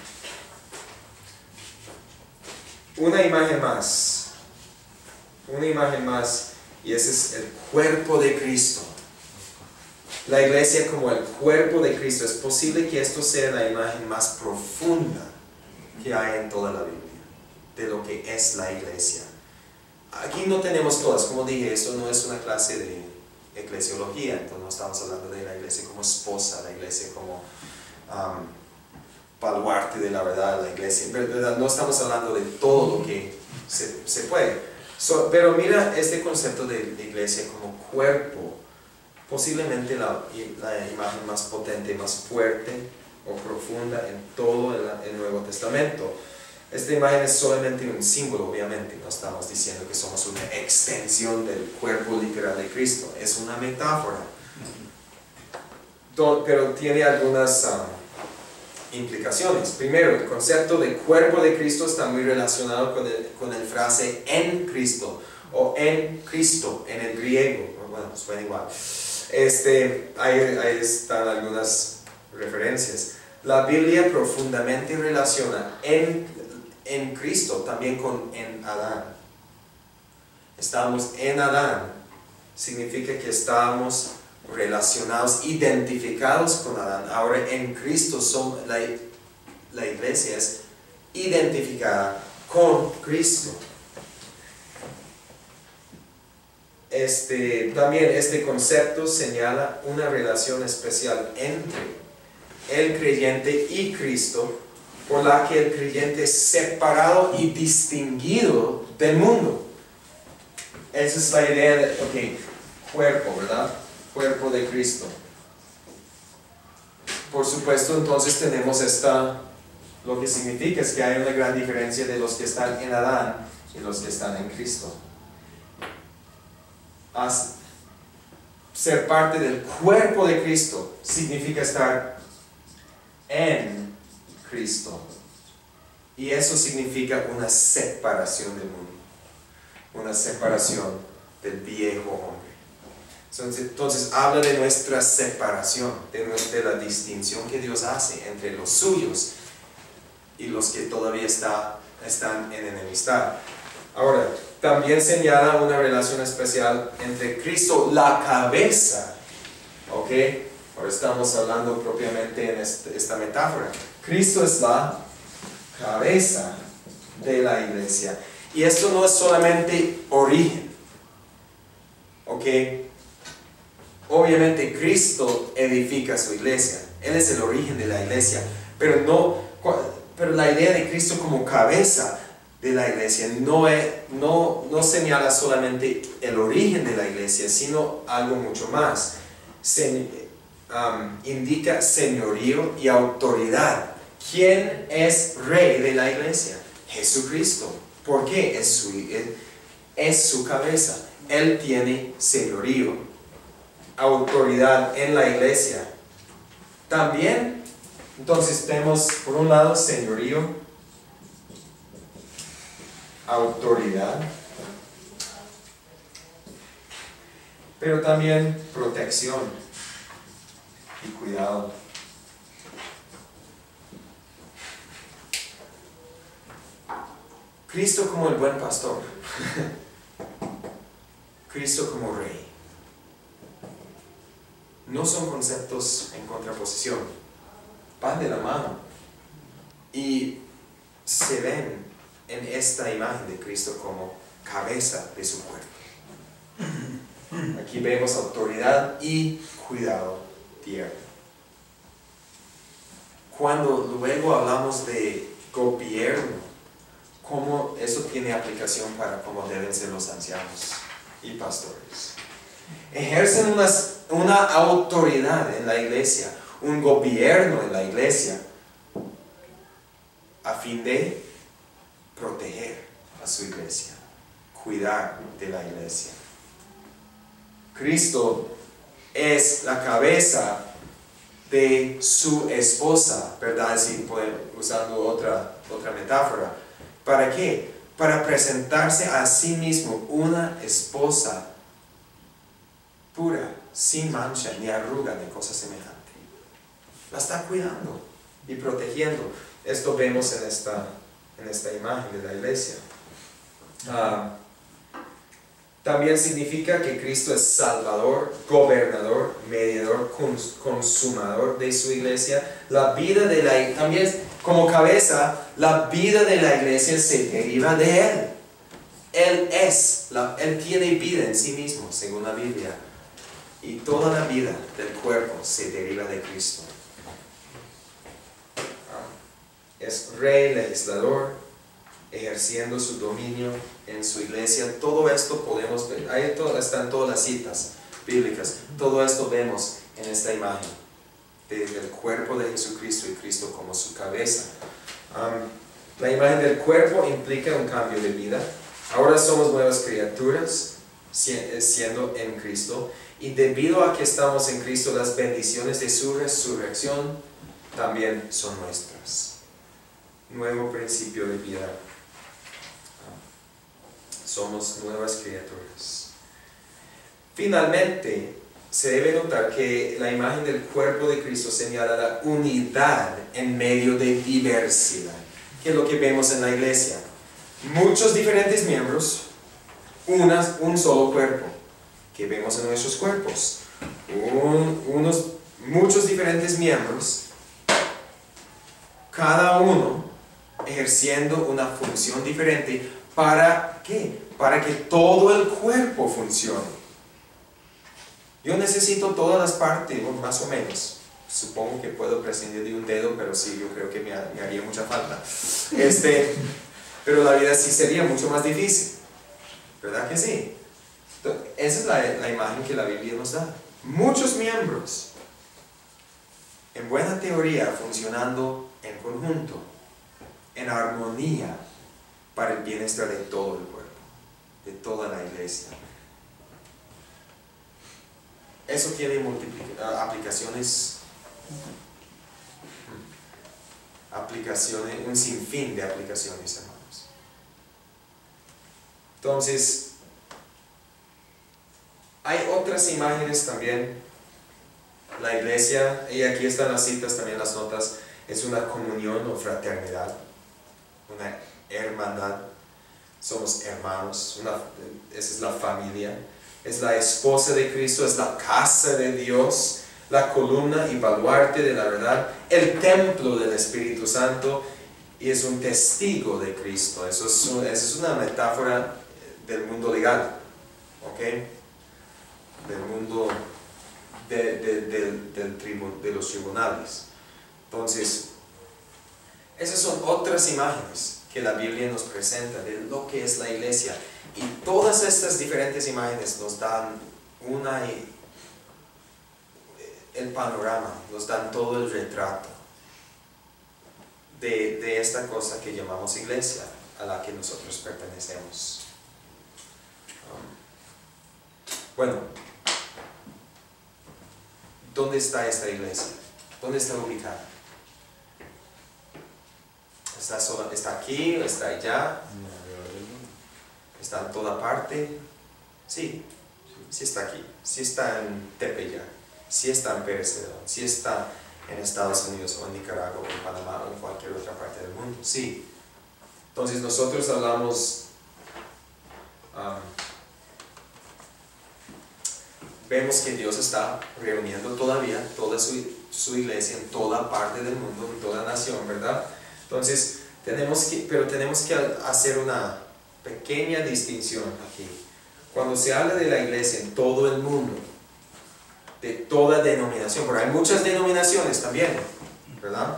una imagen más, una imagen más, y ese es el cuerpo de Cristo. La iglesia como el cuerpo de Cristo. Es posible que esto sea la imagen más profunda que hay en toda la Biblia, de lo que es la iglesia. Aquí no tenemos todas, como dije, esto no es una clase de eclesiología, entonces no estamos hablando de la iglesia como esposa, la iglesia como um, baluarte de la verdad, la iglesia, ¿verdad? No estamos hablando de todo lo que se, se puede. So, pero mira este concepto de la iglesia como cuerpo, posiblemente la, la imagen más potente, más fuerte o profunda en todo el, el Nuevo Testamento. Esta imagen es solamente un símbolo, obviamente, no estamos diciendo que somos una extensión del cuerpo literal de Cristo, es una metáfora. Pero tiene algunas um, implicaciones. Primero, el concepto de cuerpo de Cristo está muy relacionado con el, con el frase en Cristo, o en Cristo en el griego. Bueno, pues suena igual. Este, ahí, ahí están algunas referencias. La Biblia profundamente relaciona en, en Cristo también con en Adán. Estamos en Adán, significa que estamos relacionados, identificados con Adán. Ahora en Cristo son, la, la iglesia es identificada con Cristo. Este, también este concepto señala una relación especial entre el creyente y Cristo, por la que el creyente es separado y distinguido del mundo. Esa es la idea de, ok, cuerpo, ¿verdad? Cuerpo de Cristo. Por supuesto, entonces tenemos esta, lo que significa es que hay una gran diferencia de los que están en Adán y los que están en Cristo. As, ser parte del cuerpo de Cristo significa estar en Cristo, y eso significa una separación del mundo, una separación del viejo hombre. Entonces, entonces habla de nuestra separación, de, de la distinción que Dios hace entre los suyos y los que todavía está, están en enemistad. Ahora, también señala una relación especial entre Cristo, la cabeza. ¿Ok? Ahora estamos hablando propiamente en este, esta metáfora. Cristo es la cabeza de la iglesia. Y esto no es solamente origen. ¿Ok? Obviamente Cristo edifica su iglesia. Él es el origen de la iglesia. Pero, no, pero la idea de Cristo como cabeza de la iglesia no, es, no, no señala solamente el origen de la iglesia, sino algo mucho más. Se, um, indica señorío y autoridad. ¿Quién es rey de la iglesia? Jesucristo. ¿Por qué? Es su, es su cabeza. Él tiene señorío, autoridad en la iglesia. También, entonces tenemos por un lado señorío, autoridad, pero también protección y cuidado. Cristo como el buen pastor, Cristo como rey, no son conceptos en contraposición, van de la mano y se ven en esta imagen de Cristo como cabeza de su cuerpo. Aquí vemos autoridad y cuidado tierno. Cuando luego hablamos de gobierno, cómo eso tiene aplicación para cómo deben ser los ancianos y pastores. Ejercen unas, una autoridad en la iglesia, un gobierno en la iglesia, a fin de proteger a su iglesia, cuidar de la iglesia. Cristo es la cabeza de su esposa, ¿verdad? Si podemos, usando otra, otra metáfora. ¿Para qué? Para presentarse a sí mismo una esposa pura, sin mancha ni arruga ni cosa semejante. La está cuidando y protegiendo. Esto vemos en esta, en esta imagen de la iglesia. Ah, también significa que Cristo es Salvador, gobernador, mediador, cons consumador de su iglesia. La vida de la también como cabeza, la vida de la iglesia se deriva de Él. Él es, la, Él tiene vida en sí mismo, según la Biblia. Y toda la vida del cuerpo se deriva de Cristo. Es rey, legislador, ejerciendo su dominio en su iglesia. Todo esto podemos ver, ahí todo, están todas las citas bíblicas. Todo esto vemos en esta imagen del cuerpo de Jesucristo y Cristo como su cabeza. Um, la imagen del cuerpo implica un cambio de vida. Ahora somos nuevas criaturas siendo en Cristo, y debido a que estamos en Cristo, las bendiciones de su resurrección también son nuestras. Nuevo principio de vida. Somos nuevas criaturas. Finalmente, se debe notar que la imagen del cuerpo de Cristo señala la unidad en medio de diversidad, que es lo que vemos en la iglesia. Muchos diferentes miembros, una, un solo cuerpo, que vemos en nuestros cuerpos. Un, unos, muchos diferentes miembros, cada uno ejerciendo una función diferente. ¿Para qué? Para que todo el cuerpo funcione. Yo necesito todas las partes, más o menos. Supongo que puedo prescindir de un dedo, pero sí, yo creo que me, me haría mucha falta. Este, pero la vida sí sería mucho más difícil. ¿Verdad que sí? Entonces, esa es la, la imagen que la Biblia nos da. Muchos miembros, en buena teoría, funcionando en conjunto, en armonía, para el bienestar de todo el cuerpo, de toda la iglesia. Eso tiene aplicaciones, aplicaciones, un sinfín de aplicaciones, hermanos. Entonces, hay otras imágenes también. La iglesia, y aquí están las citas, también las notas, es una comunión o fraternidad, una hermandad. Somos hermanos, una, esa es la familia. Es la esposa de Cristo, es la casa de Dios, la columna y baluarte de la verdad, el templo del Espíritu Santo, y es un testigo de Cristo. Eso es, un, eso es una metáfora del mundo legal, ¿ok? Del mundo de, de, de, del tribu, de los tribunales. Entonces, esas son otras imágenes que la Biblia nos presenta de lo que es la iglesia. Y todas estas diferentes imágenes nos dan una, el panorama, nos dan todo el retrato de, de esta cosa que llamamos iglesia, a la que nosotros pertenecemos. Um, bueno, ¿dónde está esta iglesia? ¿Dónde está ubicada? ¿Está, sola, ¿Está aquí o está allá? ¿Está en toda parte? Sí, sí está aquí. Sí está en Tepeyac, sí está en Pérez Celedón, sí está en Estados Unidos o en Nicaragua o en Panamá o en cualquier otra parte del mundo. Sí. Entonces nosotros hablamos, um, vemos que Dios está reuniendo todavía toda su, su iglesia en toda parte del mundo, en toda nación, ¿verdad? Entonces, tenemos que, pero tenemos que hacer una pequeña distinción aquí. Cuando se habla de la iglesia en todo el mundo, de toda denominación, porque hay muchas denominaciones también, ¿verdad?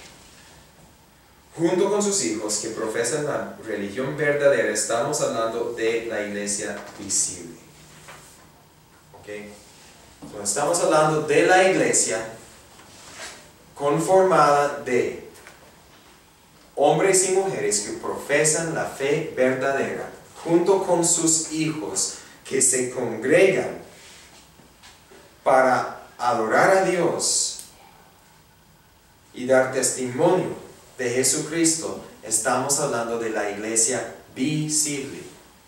Junto con sus hijos que profesan la religión verdadera, estamos hablando de la iglesia visible. ¿Ok? Entonces, estamos hablando de la iglesia conformada de hombres y mujeres que profesan la fe verdadera, junto con sus hijos que se congregan para adorar a Dios y dar testimonio de Jesucristo, estamos hablando de la iglesia visible.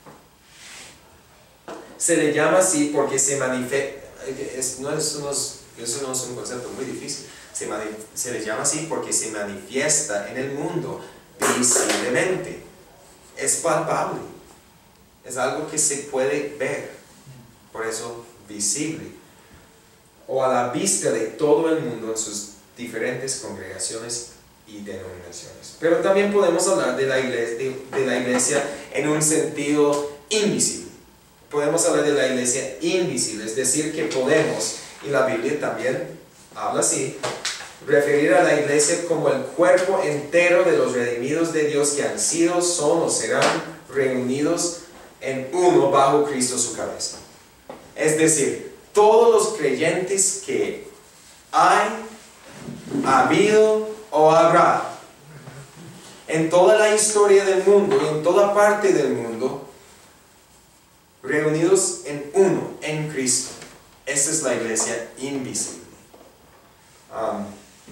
Se le llama así porque se manifiesta, es, no es unos, eso no es un concepto muy difícil, se, se le llama así porque se manifiesta en el mundo visiblemente, es palpable, es algo que se puede ver, por eso visible, o a la vista de todo el mundo en sus diferentes congregaciones y denominaciones. Pero también podemos hablar de la iglesia, de, de la iglesia en un sentido invisible. Podemos hablar de la iglesia invisible, es decir, que podemos, y la Biblia también habla así, referir a la iglesia como el cuerpo entero de los redimidos de Dios que han sido, son o serán reunidos en uno bajo Cristo su cabeza. Es decir, todos los creyentes que hay, ha habido o habrá en toda la historia del mundo y en toda parte del mundo, reunidos en uno, en Cristo. Esa es la iglesia invisible. Um,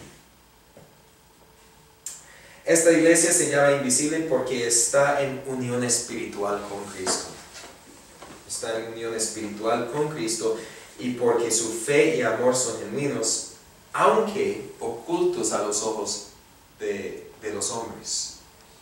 esta iglesia se llama invisible porque está en unión espiritual con Cristo. Está en unión espiritual con Cristo y porque su fe y amor son genuinos, aunque ocultos a los ojos de, de los hombres.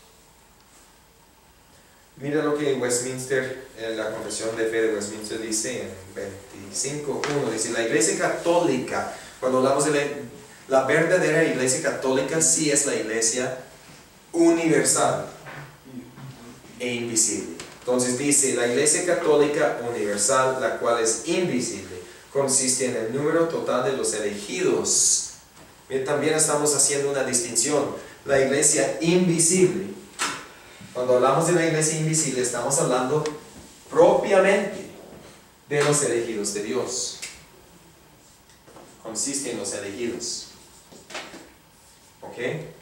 Mira lo que Westminster, en la Confesión de Fe de Westminster dice en veinticinco uno, dice: la iglesia católica, cuando hablamos de la, la verdadera iglesia católica, sí es la iglesia universal e invisible. Entonces dice, la iglesia católica universal, la cual es invisible, consiste en el número total de los elegidos. Bien, también estamos haciendo una distinción. La iglesia invisible, cuando hablamos de la iglesia invisible, estamos hablando propiamente de los elegidos de Dios. Consiste en los elegidos. ¿Ok?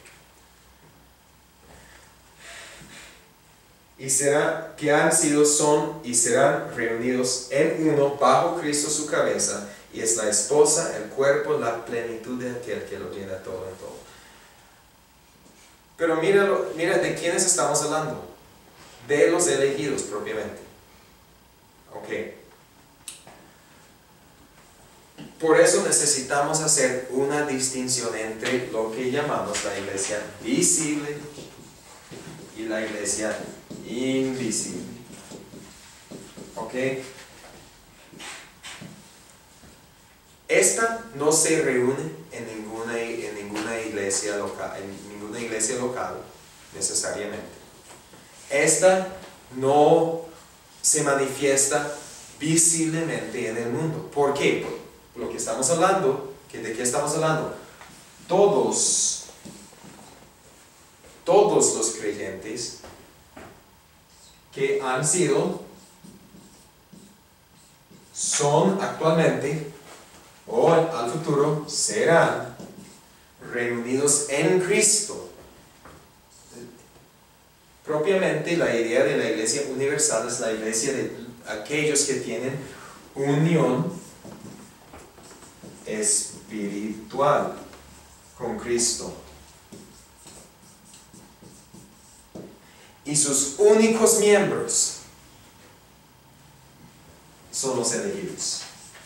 Y será que han sido, son y serán reunidos en uno bajo Cristo su cabeza, y es la esposa, el cuerpo, la plenitud de aquel que lo llena todo en todo. Pero mira, mira de quiénes estamos hablando. De los elegidos propiamente. Ok. Por eso necesitamos hacer una distinción entre lo que llamamos la iglesia visible y la iglesia invisible. ¿Ok? Esta no se reúne en ninguna, en ninguna iglesia local, en ninguna iglesia local necesariamente. Esta no se manifiesta visiblemente en el mundo. ¿Por qué? Por lo que estamos hablando, que ¿de qué estamos hablando? Todos, todos los creyentes que han sido, son actualmente o al futuro serán reunidos en Cristo. Propiamente la idea de la iglesia universal es la iglesia de aquellos que tienen unión espiritual con Cristo. Y sus únicos miembros son los elegidos.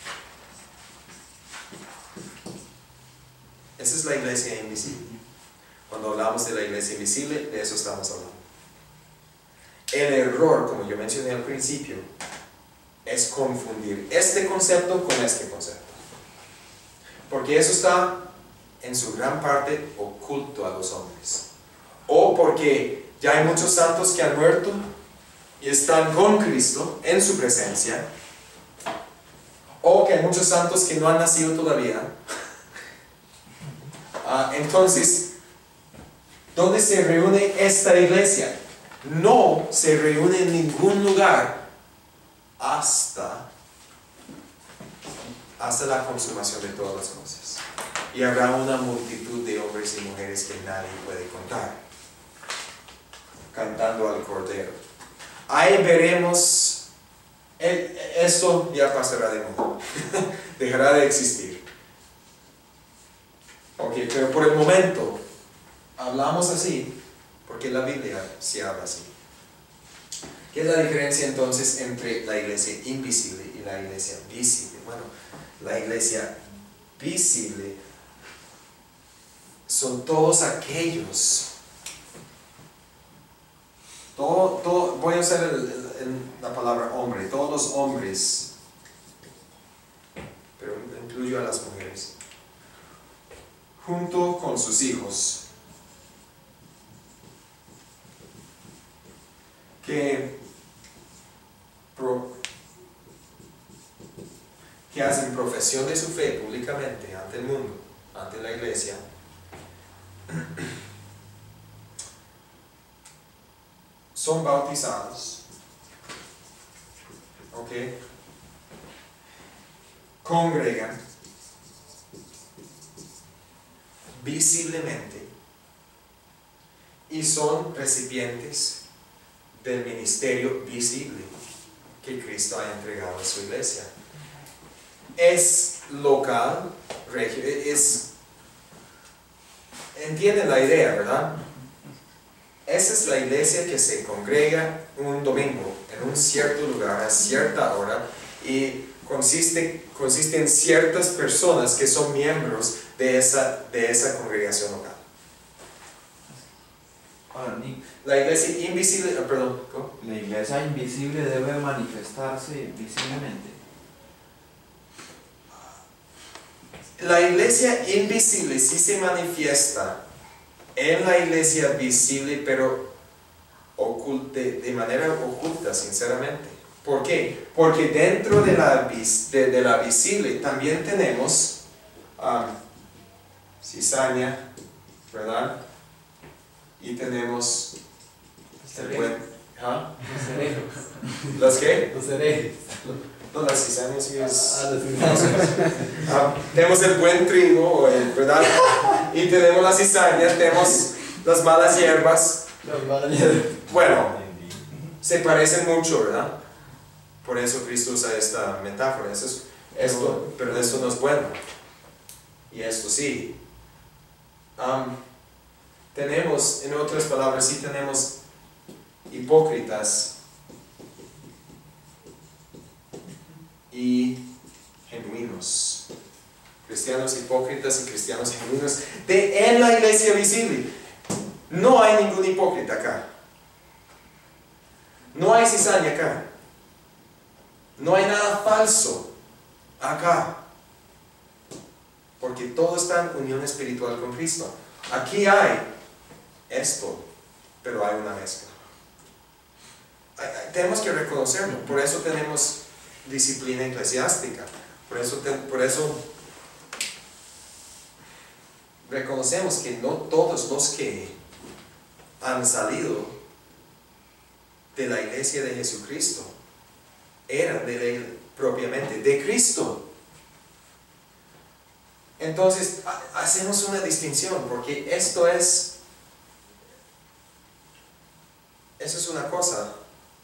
Esa es la iglesia invisible. Cuando hablamos de la iglesia invisible, de eso estamos hablando. El error, como yo mencioné al principio, es confundir este concepto con este concepto. Porque eso está en su gran parte oculto a los hombres. O porque ya hay muchos santos que han muerto y están con Cristo en su presencia. O que hay muchos santos que no han nacido todavía. Uh, entonces, ¿dónde se reúne esta iglesia? No se reúne en ningún lugar hasta, hasta la consumación de todas las cosas. Y habrá una multitud de hombres y mujeres que nadie puede contar, cantando al Cordero. Ahí veremos, el, esto ya pasará de moda, dejará de existir. Ok, pero por el momento hablamos así porque la Biblia sí habla así. ¿Qué es la diferencia entonces entre la iglesia invisible y la iglesia visible? Bueno, la iglesia visible son todos aquellos, todo, todo, voy a usar el, el, la palabra hombre, todos los hombres, pero incluyo a las mujeres, junto con sus hijos, que, pro, que hacen profesión de su fe públicamente ante el mundo, ante la iglesia, son bautizados, ¿ok? Congregan visiblemente y son recipientes del ministerio visible que Cristo ha entregado a su iglesia. Es local, regio, es... ¿Entienden la idea, verdad? Esa es la iglesia que se congrega un domingo en un cierto lugar a cierta hora y consiste, consiste en ciertas personas que son miembros de esa, de esa congregación local. Ahora, Nick, La iglesia invisible, ah, perdón, ¿cómo? la iglesia invisible debe manifestarse visiblemente. La iglesia invisible sí se manifiesta en la iglesia visible, pero oculte, de manera oculta, sinceramente. ¿Por qué? Porque dentro de la, vis, de, de la visible también tenemos um, cizaña, ¿verdad? Y tenemos el buen, ¿ah? Los herejes. ¿Los qué? Los herejes. No, la cizaña sí es... Ah, los herejes. Ah, tenemos el buen trigo, el, ¿verdad? Y tenemos la cizaña, tenemos las malas hierbas. Los malos. Bueno, se parecen mucho, ¿verdad? Por eso Cristo usa esta metáfora. Eso es, esto, pero esto no es bueno. Y esto sí. Um, tenemos, en otras palabras, sí tenemos hipócritas y genuinos. Cristianos hipócritas y cristianos genuinos de, en la iglesia visible. No hay ningún hipócrita acá. No hay cizaña acá. No hay nada falso acá. Porque todo está en unión espiritual con Cristo. Aquí hay esto, pero hay una mezcla. Tenemos que reconocerlo. Por eso tenemos disciplina eclesiástica. Por eso, te, por eso reconocemos que no todos los que han salido de la iglesia de Jesucristo eran de la, propiamente de Cristo. Entonces hacemos una distinción, porque esto es eso es una cosa,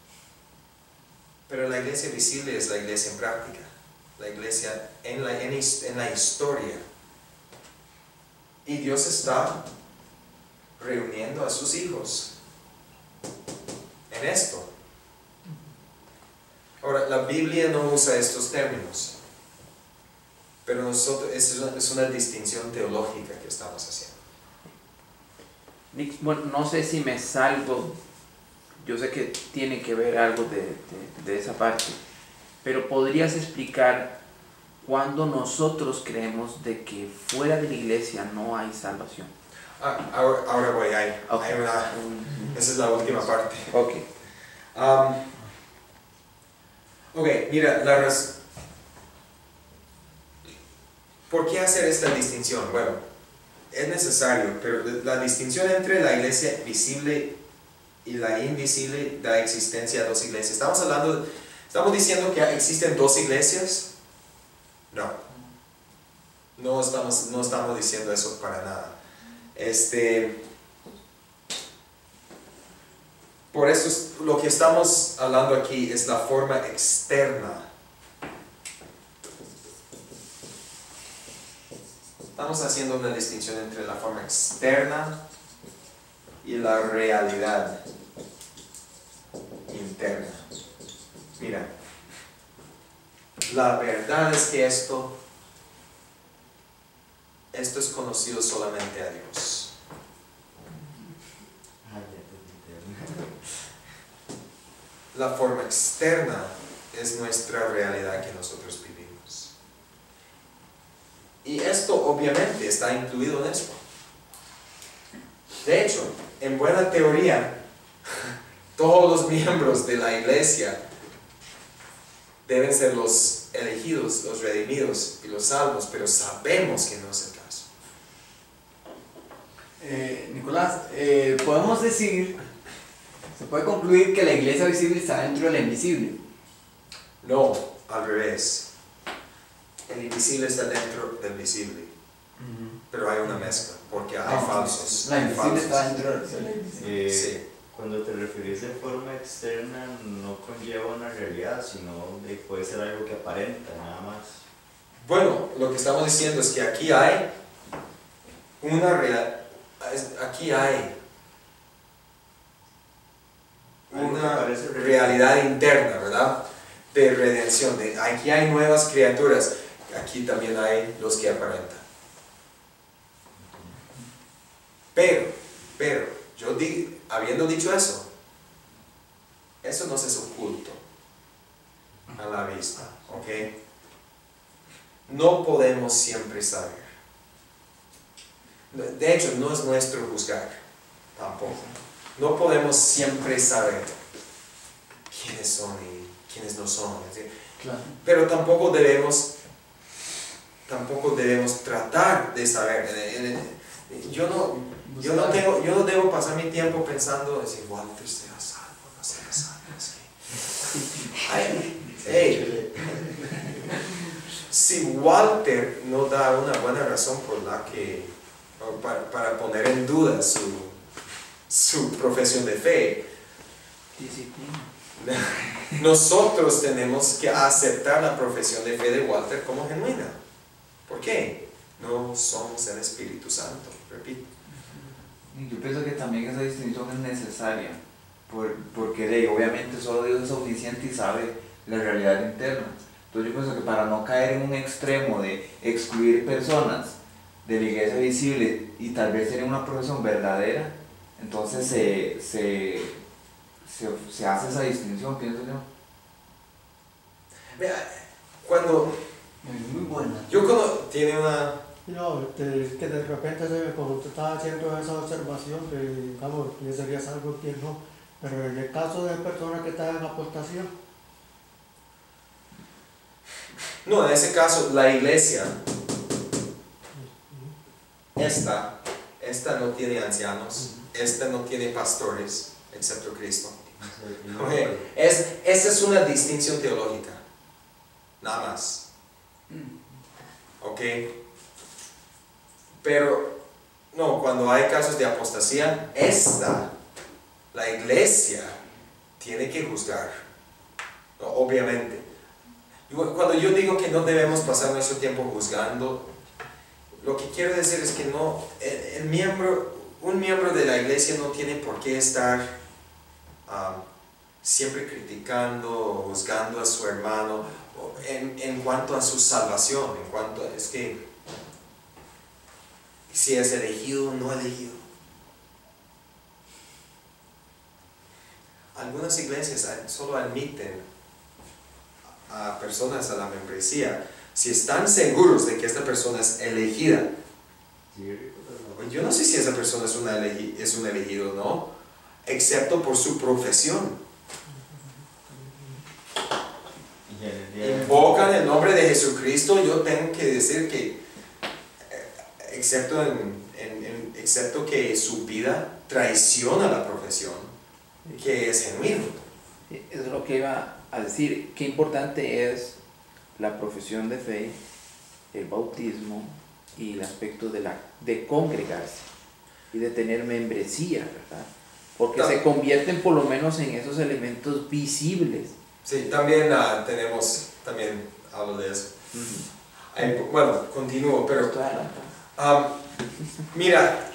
pero la iglesia visible es la iglesia en práctica, la iglesia en la, en, en la historia. Y Dios está reuniendo a sus hijos en esto. Ahora, la Biblia no usa estos términos, pero nosotros, es una, es una distinción teológica que estamos haciendo. Nick, bueno, no sé si me salgo, yo sé que tiene que ver algo de, de, de esa parte, pero ¿podrías explicar cuándo nosotros creemos de que fuera de la iglesia no hay salvación? Ah, ahora, ahora voy, hay, Okay. hay una, esa es la última parte. Ok. Um, ok, mira, la raz- ¿por qué hacer esta distinción? Bueno, es necesario, pero la distinción entre la iglesia visible y la invisible da existencia a dos iglesias. Estamos hablando, de, estamos diciendo que existen dos iglesias. No, no estamos, no estamos diciendo eso para nada. Este, por eso es, lo que estamos hablando aquí es la forma externa. Um, estamos haciendo una distinción entre la forma externa y la realidad interna. Mira, la verdad es que esto, esto es conocido solamente a Dios. La forma externa es nuestra realidad que nosotros vivimos. Y esto obviamente está incluido en esto. De hecho, en buena teoría, todos los miembros de la iglesia deben ser los elegidos, los redimidos y los salvos, pero sabemos que no es el caso. Eh, Nicolás, eh, podemos decir, se puede concluir que la iglesia visible está dentro del invisible. No, al revés. El invisible está dentro del visible, pero hay una mezcla, porque hay Ah, falsos. La hay invisible falsos. está dentro del invisible. Eh, Sí. Cuando te refieres de forma externa, no conlleva una realidad, sino de, puede ser algo que aparenta, nada más. Bueno, lo que estamos diciendo es que aquí hay una real, aquí hay Algo que una parece real. realidad interna, ¿verdad? De redención. De, aquí hay nuevas criaturas. Aquí también hay los que aparentan. Pero, pero, yo di, habiendo dicho eso, eso nos es oculto a la vista, ¿ok? No podemos siempre saber. De hecho, no es nuestro juzgar, tampoco. No podemos siempre saber quiénes son y quiénes no son. ¿Sí? Claro. Pero tampoco debemos, tampoco debemos tratar de saber. Yo no, yo no tengo, yo no debo pasar mi tiempo pensando, decir, Walter será salvo, no será salvo. Sí. Ay, hey. Si Walter no da una buena razón por la que, para, para poner en duda su, su profesión de fe, Disciplina. nosotros tenemos que aceptar la profesión de fe de Walter como genuina. ¿Por qué? No somos el Espíritu Santo, repito. Y yo pienso que también esa distinción es necesaria, por, porque de, obviamente solo Dios es omnisciente y sabe la realidad interna. Entonces yo pienso que para no caer en un extremo de excluir personas de la iglesia visible y tal vez tener una profesión verdadera, entonces se, se, se, se hace esa distinción, pienso yo. Vea, cuando Es muy buena. yo cuando tiene una... No, te- que de repente se, como tú estabas haciendo esa observación, que digamos, que sería algo que no, pero en el caso de personas que están en apostasía, No, en ese caso, la iglesia, esta, esta no tiene ancianos, esta no tiene pastores, excepto Cristo. Ok, es, esa es una distinción teológica, nada más. Ok, pero no, cuando hay casos de apostasía, esta, la iglesia, tiene que juzgar, no, obviamente. Cuando yo digo que no debemos pasar nuestro tiempo juzgando, lo que quiero decir es que no, el, el miembro, un miembro de la iglesia no tiene por qué estar um, siempre criticando o juzgando a su hermano en, en cuanto a su salvación, en cuanto a, es que si es elegido o no elegido. Algunas iglesias solo admiten a personas a la membresía si están seguros de que esta persona es elegida. Yo no sé si esa persona es, una elegi es un elegido o no, excepto por su profesión. Invocan el nombre de Jesucristo, yo tengo que decir que excepto, en, en, en, excepto que su vida traiciona la profesión, que es genuino. Eso es lo que iba a decir. Qué importante es la profesión de fe, el bautismo y el aspecto de, la, de congregarse y de tener membresía, ¿verdad? Porque no. se convierten por lo menos en esos elementos visibles. Sí, también uh, tenemos, también hablo de eso. Uh-huh. Hay, bueno, continúo, pero Estoy adelantado. Um, mira,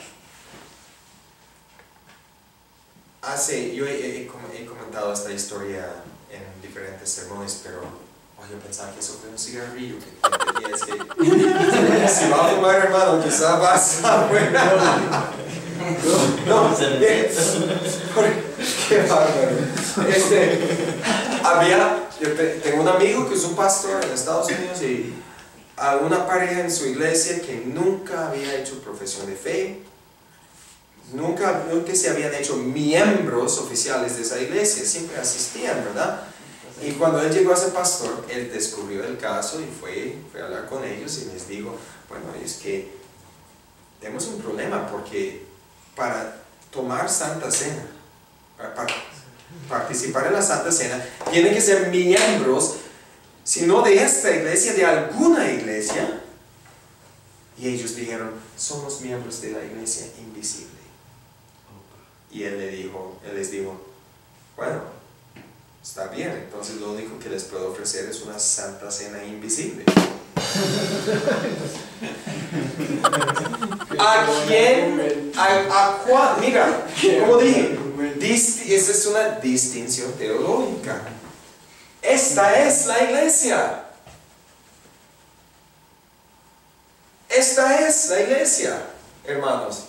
hace, yo he, he, he comentado esta historia en diferentes sermones, pero oh, yo pensaba que eso fue un cigarrillo que, que tenía, es que si va a fumar, hermano, quizá vas a bueno. No, no, qué bárbaro. Este, había, yo te, tengo un amigo que es un pastor en Estados Unidos y a una pareja en su iglesia que nunca había hecho profesión de fe, nunca, nunca se habían hecho miembros oficiales de esa iglesia, siempre asistían, ¿verdad? Y cuando él llegó a ser pastor, él descubrió el caso y fue, fue a hablar con ellos y les dijo, bueno, es que tenemos un problema porque para tomar Santa Cena, para, para participar en la Santa Cena, tienen que ser miembros, si no de esta iglesia, de alguna iglesia. Y ellos dijeron, somos miembros de la iglesia invisible. Y él, le dijo, él les dijo, bueno, está bien, entonces lo único que les puedo ofrecer es una Santa Cena invisible. ¿A quién? ¿A, a cuál? Mira, como dije, esa es una distinción teológica. Esta es la iglesia. Esta es la iglesia, hermanos.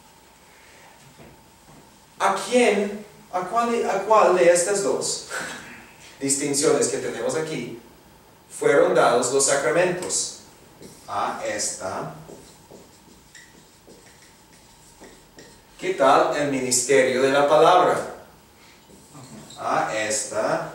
¿A quién? ¿A cuál, a cuál de estas dos distinciones que tenemos aquí fueron dados los sacramentos? A esta. ¿Qué tal el ministerio de la palabra? A esta.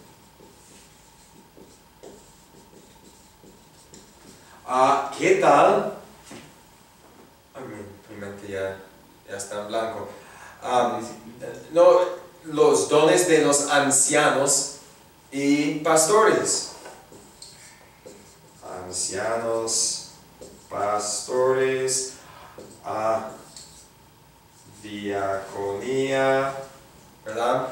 ¿A qué tal? Ay, mi, mi mente ya, ya está en blanco. Um, no, los dones de los ancianos y pastores. Ancianos, pastores, a diaconía, ¿verdad?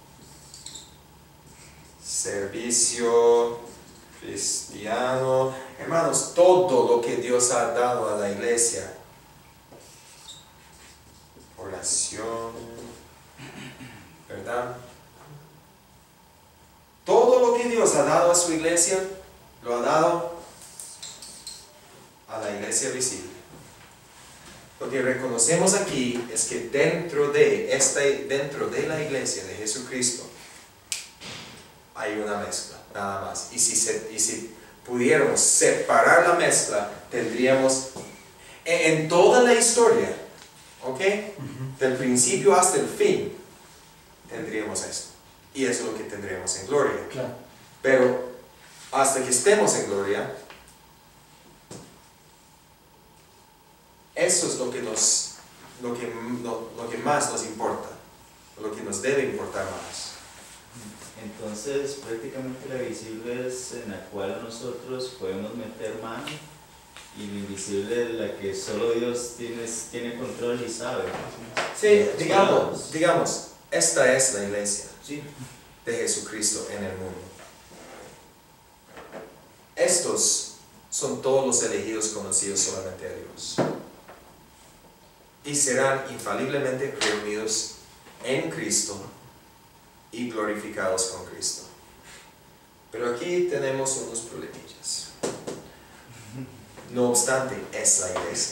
Servicio cristiano. Hermanos, todo lo que Dios ha dado a la iglesia. Oración, ¿verdad? Todo lo que Dios ha dado a su iglesia, lo ha dado a la iglesia visible. Lo que reconocemos aquí es que dentro de, esta, dentro de la iglesia de Jesucristo hay una mezcla, nada más. Y si, se, y si pudiéramos separar la mezcla, tendríamos en, en toda la historia, ¿ok? Uh-huh. Del principio hasta el fin, tendríamos esto. Y eso es lo que tendríamos en gloria. Claro. Pero hasta que estemos en gloria, eso es lo que, nos, lo, que, lo, lo que más nos importa, lo que nos debe importar más. Entonces, prácticamente la visible es en la cual nosotros podemos meter mano, y la invisible es la que solo Dios tiene, tiene control y sabe. Sí, digamos, digamos, esta es la iglesia, sí, de Jesucristo en el mundo. Estos son todos los elegidos conocidos solamente a Dios. Y serán infaliblemente reunidos en Cristo y glorificados con Cristo. Pero aquí tenemos unos problemillas. No obstante, es la iglesia.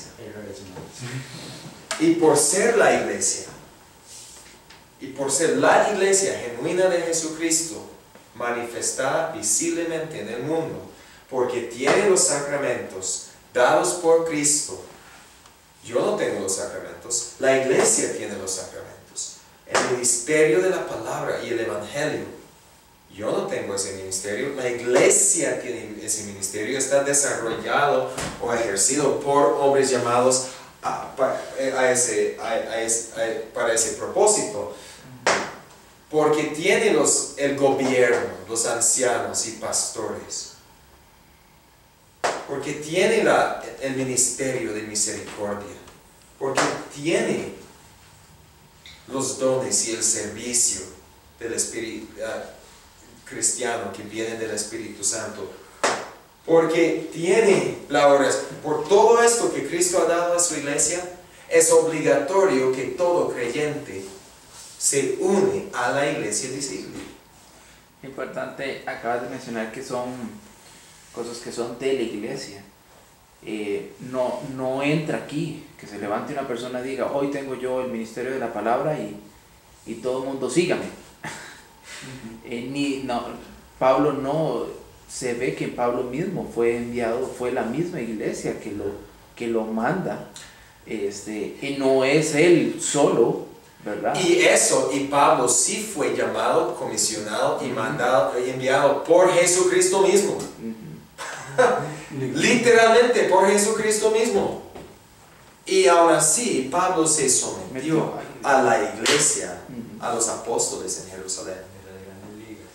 Y por ser la iglesia, y por ser la iglesia genuina de Jesucristo, manifestada visiblemente en el mundo, porque tiene los sacramentos dados por Cristo. Yo no tengo los sacramentos, la iglesia tiene los sacramentos. El ministerio de la palabra y el evangelio. Yo no tengo ese ministerio, la iglesia tiene ese ministerio, está desarrollado o ejercido por hombres llamados a, a ese, a, a ese, a, para ese propósito. Porque tiene los, el gobierno, los ancianos y pastores. Porque tiene la, el ministerio de misericordia. Porque tiene los dones y el servicio del Espíritu uh, cristiano que viene del Espíritu Santo. Porque tiene la oración. Por todo esto que Cristo ha dado a su iglesia, es obligatorio que todo creyente se une a la iglesia visible. Importante, acabas de mencionar que son cosas que son de la iglesia. Eh, no, no entra aquí que se levante una persona y diga, hoy tengo yo el ministerio de la palabra y, y todo el mundo sígame. eh, ni, no, Pablo no, se ve que Pablo mismo fue enviado, fue la misma iglesia que lo, que lo manda, este, y no es él solo, ¿verdad? Y eso, y Pablo sí fue llamado, comisionado y mandado, y enviado por Jesucristo mismo. Uh-huh. Literalmente por Jesucristo mismo. Y aún así, Pablo se sometió a la iglesia, uh-huh, a los apóstoles en Jerusalén. De las grandes ligas.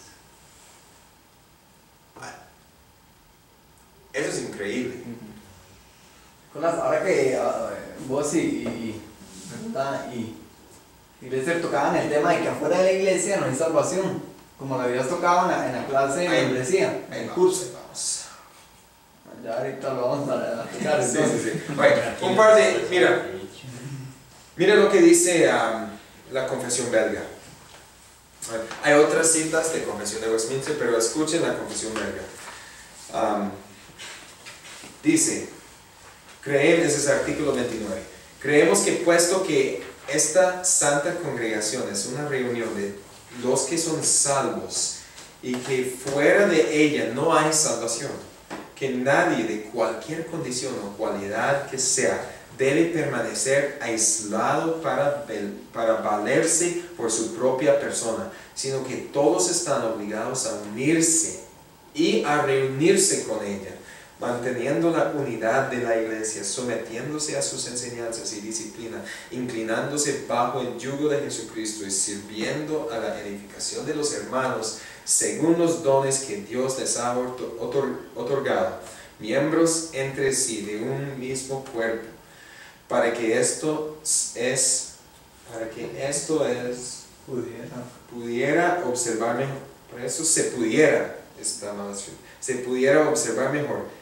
Eso es increíble. uh-huh. Con las, ahora que uh, vos y, y, ¿verdad? y, y Lester tocaban el tema de que afuera de la iglesia no hay salvación, como lo habías tocado en la, en la clase de Ahí- membresía, en Ahí el vamos, curso. ahí vamos. Ya ahorita lo vamos a, a tocar. Sí, entonces. sí, sí. Bueno, un par de, mira, mira lo que dice um, la confesión belga. Bueno, hay otras citas de confesión de Westminster, pero escuchen la confesión belga. Um, dice, creemos, ese es el artículo veintinueve, creemos que puesto que esta santa congregación es una reunión de los que son salvos y que fuera de ella no hay salvación, que nadie de cualquier condición o cualidad que sea debe permanecer aislado para, para valerse por su propia persona, sino que todos están obligados a unirse y a reunirse con ella, manteniendo la unidad de la iglesia, sometiéndose a sus enseñanzas y disciplina, inclinándose bajo el yugo de Jesucristo y sirviendo a la edificación de los hermanos según los dones que Dios les ha otor otorgado, miembros entre sí de un mismo cuerpo, para que esto es, para que esto es, Pudiera. pudiera observar mejor, por eso se pudiera, esta maldición, se pudiera observar mejor.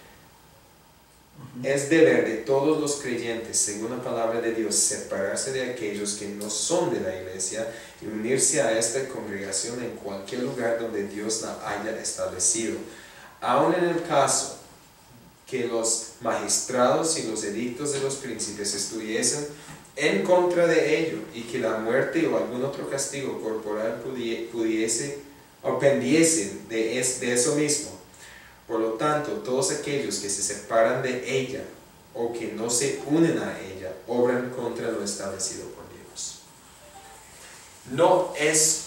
Es deber de todos los creyentes, según la palabra de Dios, separarse de aquellos que no son de la iglesia y unirse a esta congregación en cualquier lugar donde Dios la haya establecido. Aun en el caso que los magistrados y los edictos de los príncipes estuviesen en contra de ello y que la muerte o algún otro castigo corporal pudiese o pendiese de, es, de eso mismo. Por lo tanto, todos aquellos que se separan de ella o que no se unen a ella, obran contra lo establecido por Dios. No es...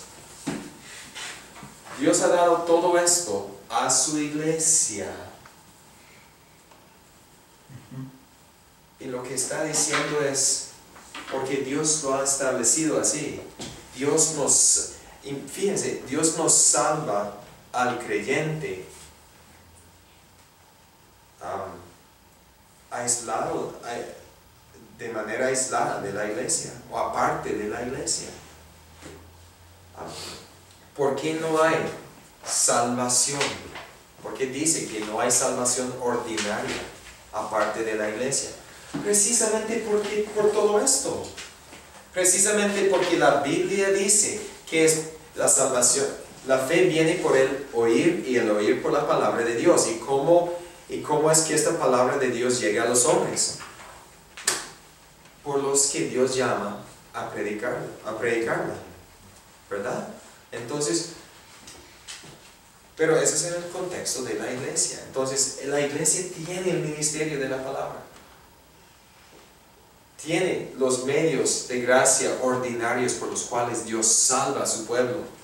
Dios ha dado todo esto a su iglesia. Y lo que está diciendo es, porque Dios lo ha establecido así. Dios nos... Fíjense, Dios nos salva al creyente Um, aislado, de manera aislada de la iglesia o aparte de la iglesia. Um, ¿Por qué no hay salvación? Porque dice que no hay salvación ordinaria aparte de la iglesia. Precisamente porque, por todo esto. Precisamente porque la Biblia dice que es la salvación, la fe viene por el oír y el oír por la palabra de Dios. ¿Y cómo ¿Y cómo es que esta palabra de Dios llega a los hombres? Por los que Dios llama a predicarla, a predicarla, ¿verdad? Entonces, pero ese es en el contexto de la iglesia. Entonces, la iglesia tiene el ministerio de la palabra. Tiene los medios de gracia ordinarios por los cuales Dios salva a su pueblo.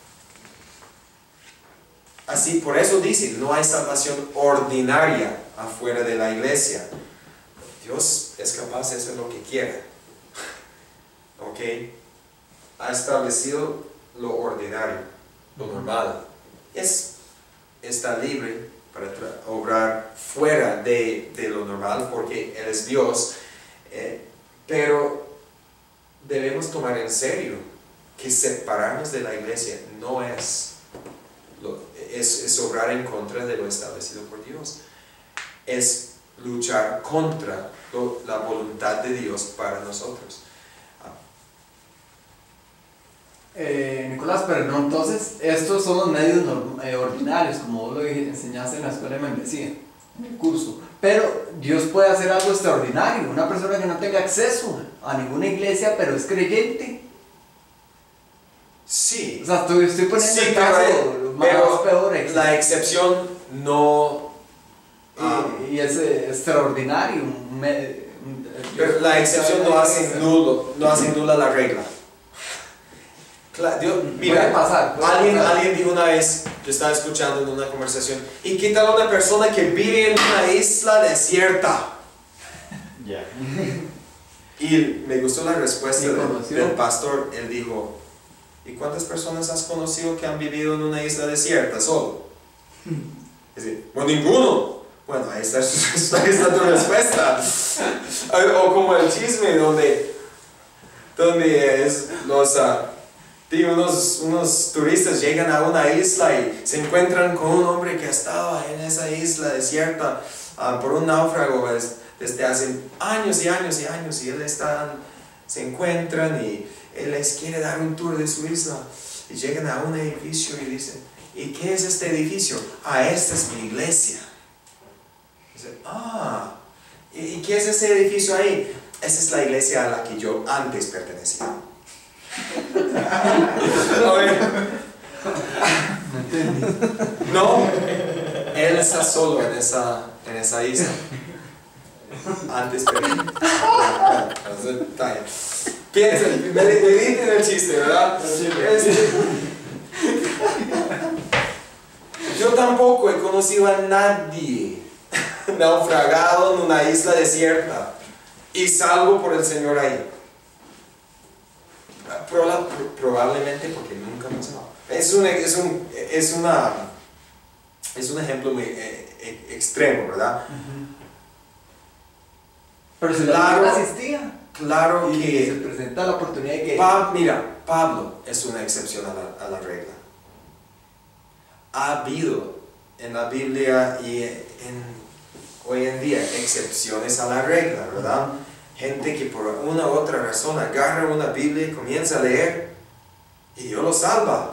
Así, por eso dice, no hay salvación ordinaria afuera de la iglesia. Dios es capaz de hacer lo que quiera. ¿Ok? Ha establecido lo ordinario, lo normal. Es, está libre para obrar fuera de, de lo normal porque Él es Dios. Eh, pero debemos tomar en serio que separarnos de la iglesia no es... Lo, es, es obrar en contra de lo establecido por Dios. es luchar contra lo- la voluntad de Dios para nosotros. Eh, Nicolás, pero no, entonces estos son los medios norm- eh, ordinarios, como vos lo dij- enseñaste en la escuela de membresía, en el curso. Pero Dios puede hacer algo extraordinario. Una persona que no tenga acceso a ninguna iglesia, pero es creyente. Sí, O sea, estoy, estoy poniendo sí, el pero, caso más pero peor. ex- la excepción no... ah, y, y es eh, extraordinario. un me- un- pero la excepción no hace, nulo, no hace nula la regla. Cla- Dios- Puede mira, pasar, puede alguien, pasar. alguien dijo una vez, yo estaba escuchando en una conversación, ¿y qué tal una persona que vive en una isla desierta? Ya. Y me gustó la respuesta Ni del, conoció. del pastor. Él dijo, ¿y cuántas personas has conocido que han vivido en una isla desierta solo? Es decir, bueno, ninguno. Bueno, ahí está, ahí está tu respuesta. O como el chisme donde, donde es los, ah, digo, unos, unos turistas llegan a una isla y se encuentran con un hombre que ha estado en esa isla desierta ah, por un náufrago pues, desde hace años y años y años, y él está, se encuentran y él les quiere dar un tour de su isla y llegan a un edificio y dicen, ¿y qué es este edificio? Ah, esta es mi iglesia. Dice, ah, ¿y y qué es este edificio ahí? Esa es la iglesia a la que yo antes pertenecía. A ver. No, él está solo en esa, en esa isla. Antes pertenecía. Piensen, me mediten el chiste, ¿verdad? Este, yo tampoco he conocido a nadie naufragado en una isla desierta y salvo por el Señor ahí. Proba- probablemente porque nunca me ha pasado. Es un, es un, es una, es un ejemplo muy eh, eh, extremo, ¿verdad? Pero si la Claro. persona asistía Claro y que se presenta la oportunidad de que... Pa- mira, Pablo es una excepción a la, a la regla. Ha habido en la Biblia y en, hoy en día excepciones a la regla, ¿verdad? Gente que por una u otra razón agarra una Biblia y comienza a leer y Dios lo salva.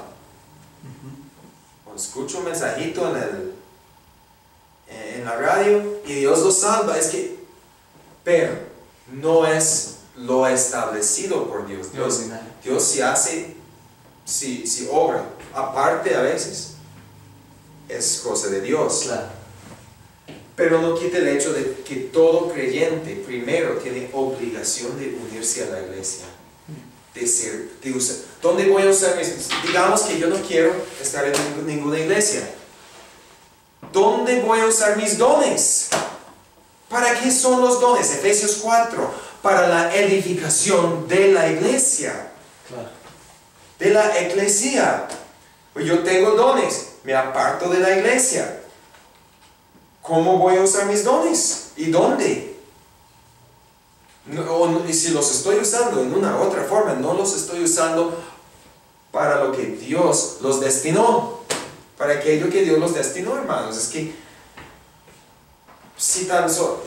O escucha un mensajito en, el, en la radio y Dios lo salva. Es que, pero no es lo establecido por Dios. Dios, Dios sí hace, sí, sí obra. Aparte a veces es cosa de Dios. Claro. Pero no quita el hecho de que todo creyente primero tiene obligación de unirse a la iglesia. De ser, de usar. ¿Dónde voy a usar mis? Digamos que yo no quiero estar en ninguna iglesia. ¿Dónde voy a usar mis dones? ¿Para qué son los dones? Efesios cuatro. Para la edificación de la iglesia. Claro. De la iglesia. Pues yo tengo dones, me aparto de la iglesia. ¿Cómo voy a usar mis dones? ¿Y dónde? No, o, y si los estoy usando en una u otra forma, no los estoy usando para lo que Dios los destinó. Para aquello que Dios los destinó, hermanos. Es que si tan solo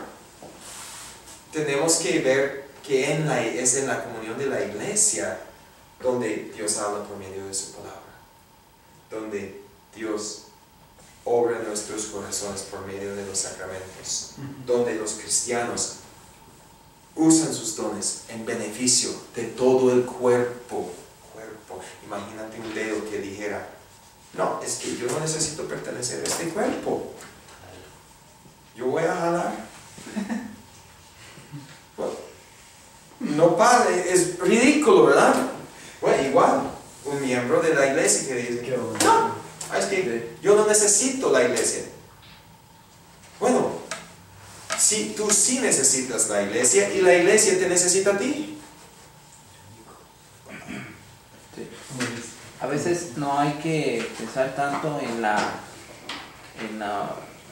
tenemos que ver que en la, es en la comunión de la iglesia donde Dios habla por medio de su palabra. Donde Dios obra en nuestros corazones por medio de los sacramentos, donde los cristianos usan sus dones en beneficio de todo el cuerpo. cuerpo. Imagínate un dedo que dijera, no, es que yo no necesito pertenecer a este cuerpo. Yo voy a jalar. Bueno, no pasa, es ridículo, ¿verdad? Bueno, igual, un miembro de la iglesia que dice, no, es que yo no necesito la iglesia. Bueno, si tú sí necesitas la iglesia y la iglesia te necesita a ti. Sí. A veces no hay que pensar tanto en la, en la,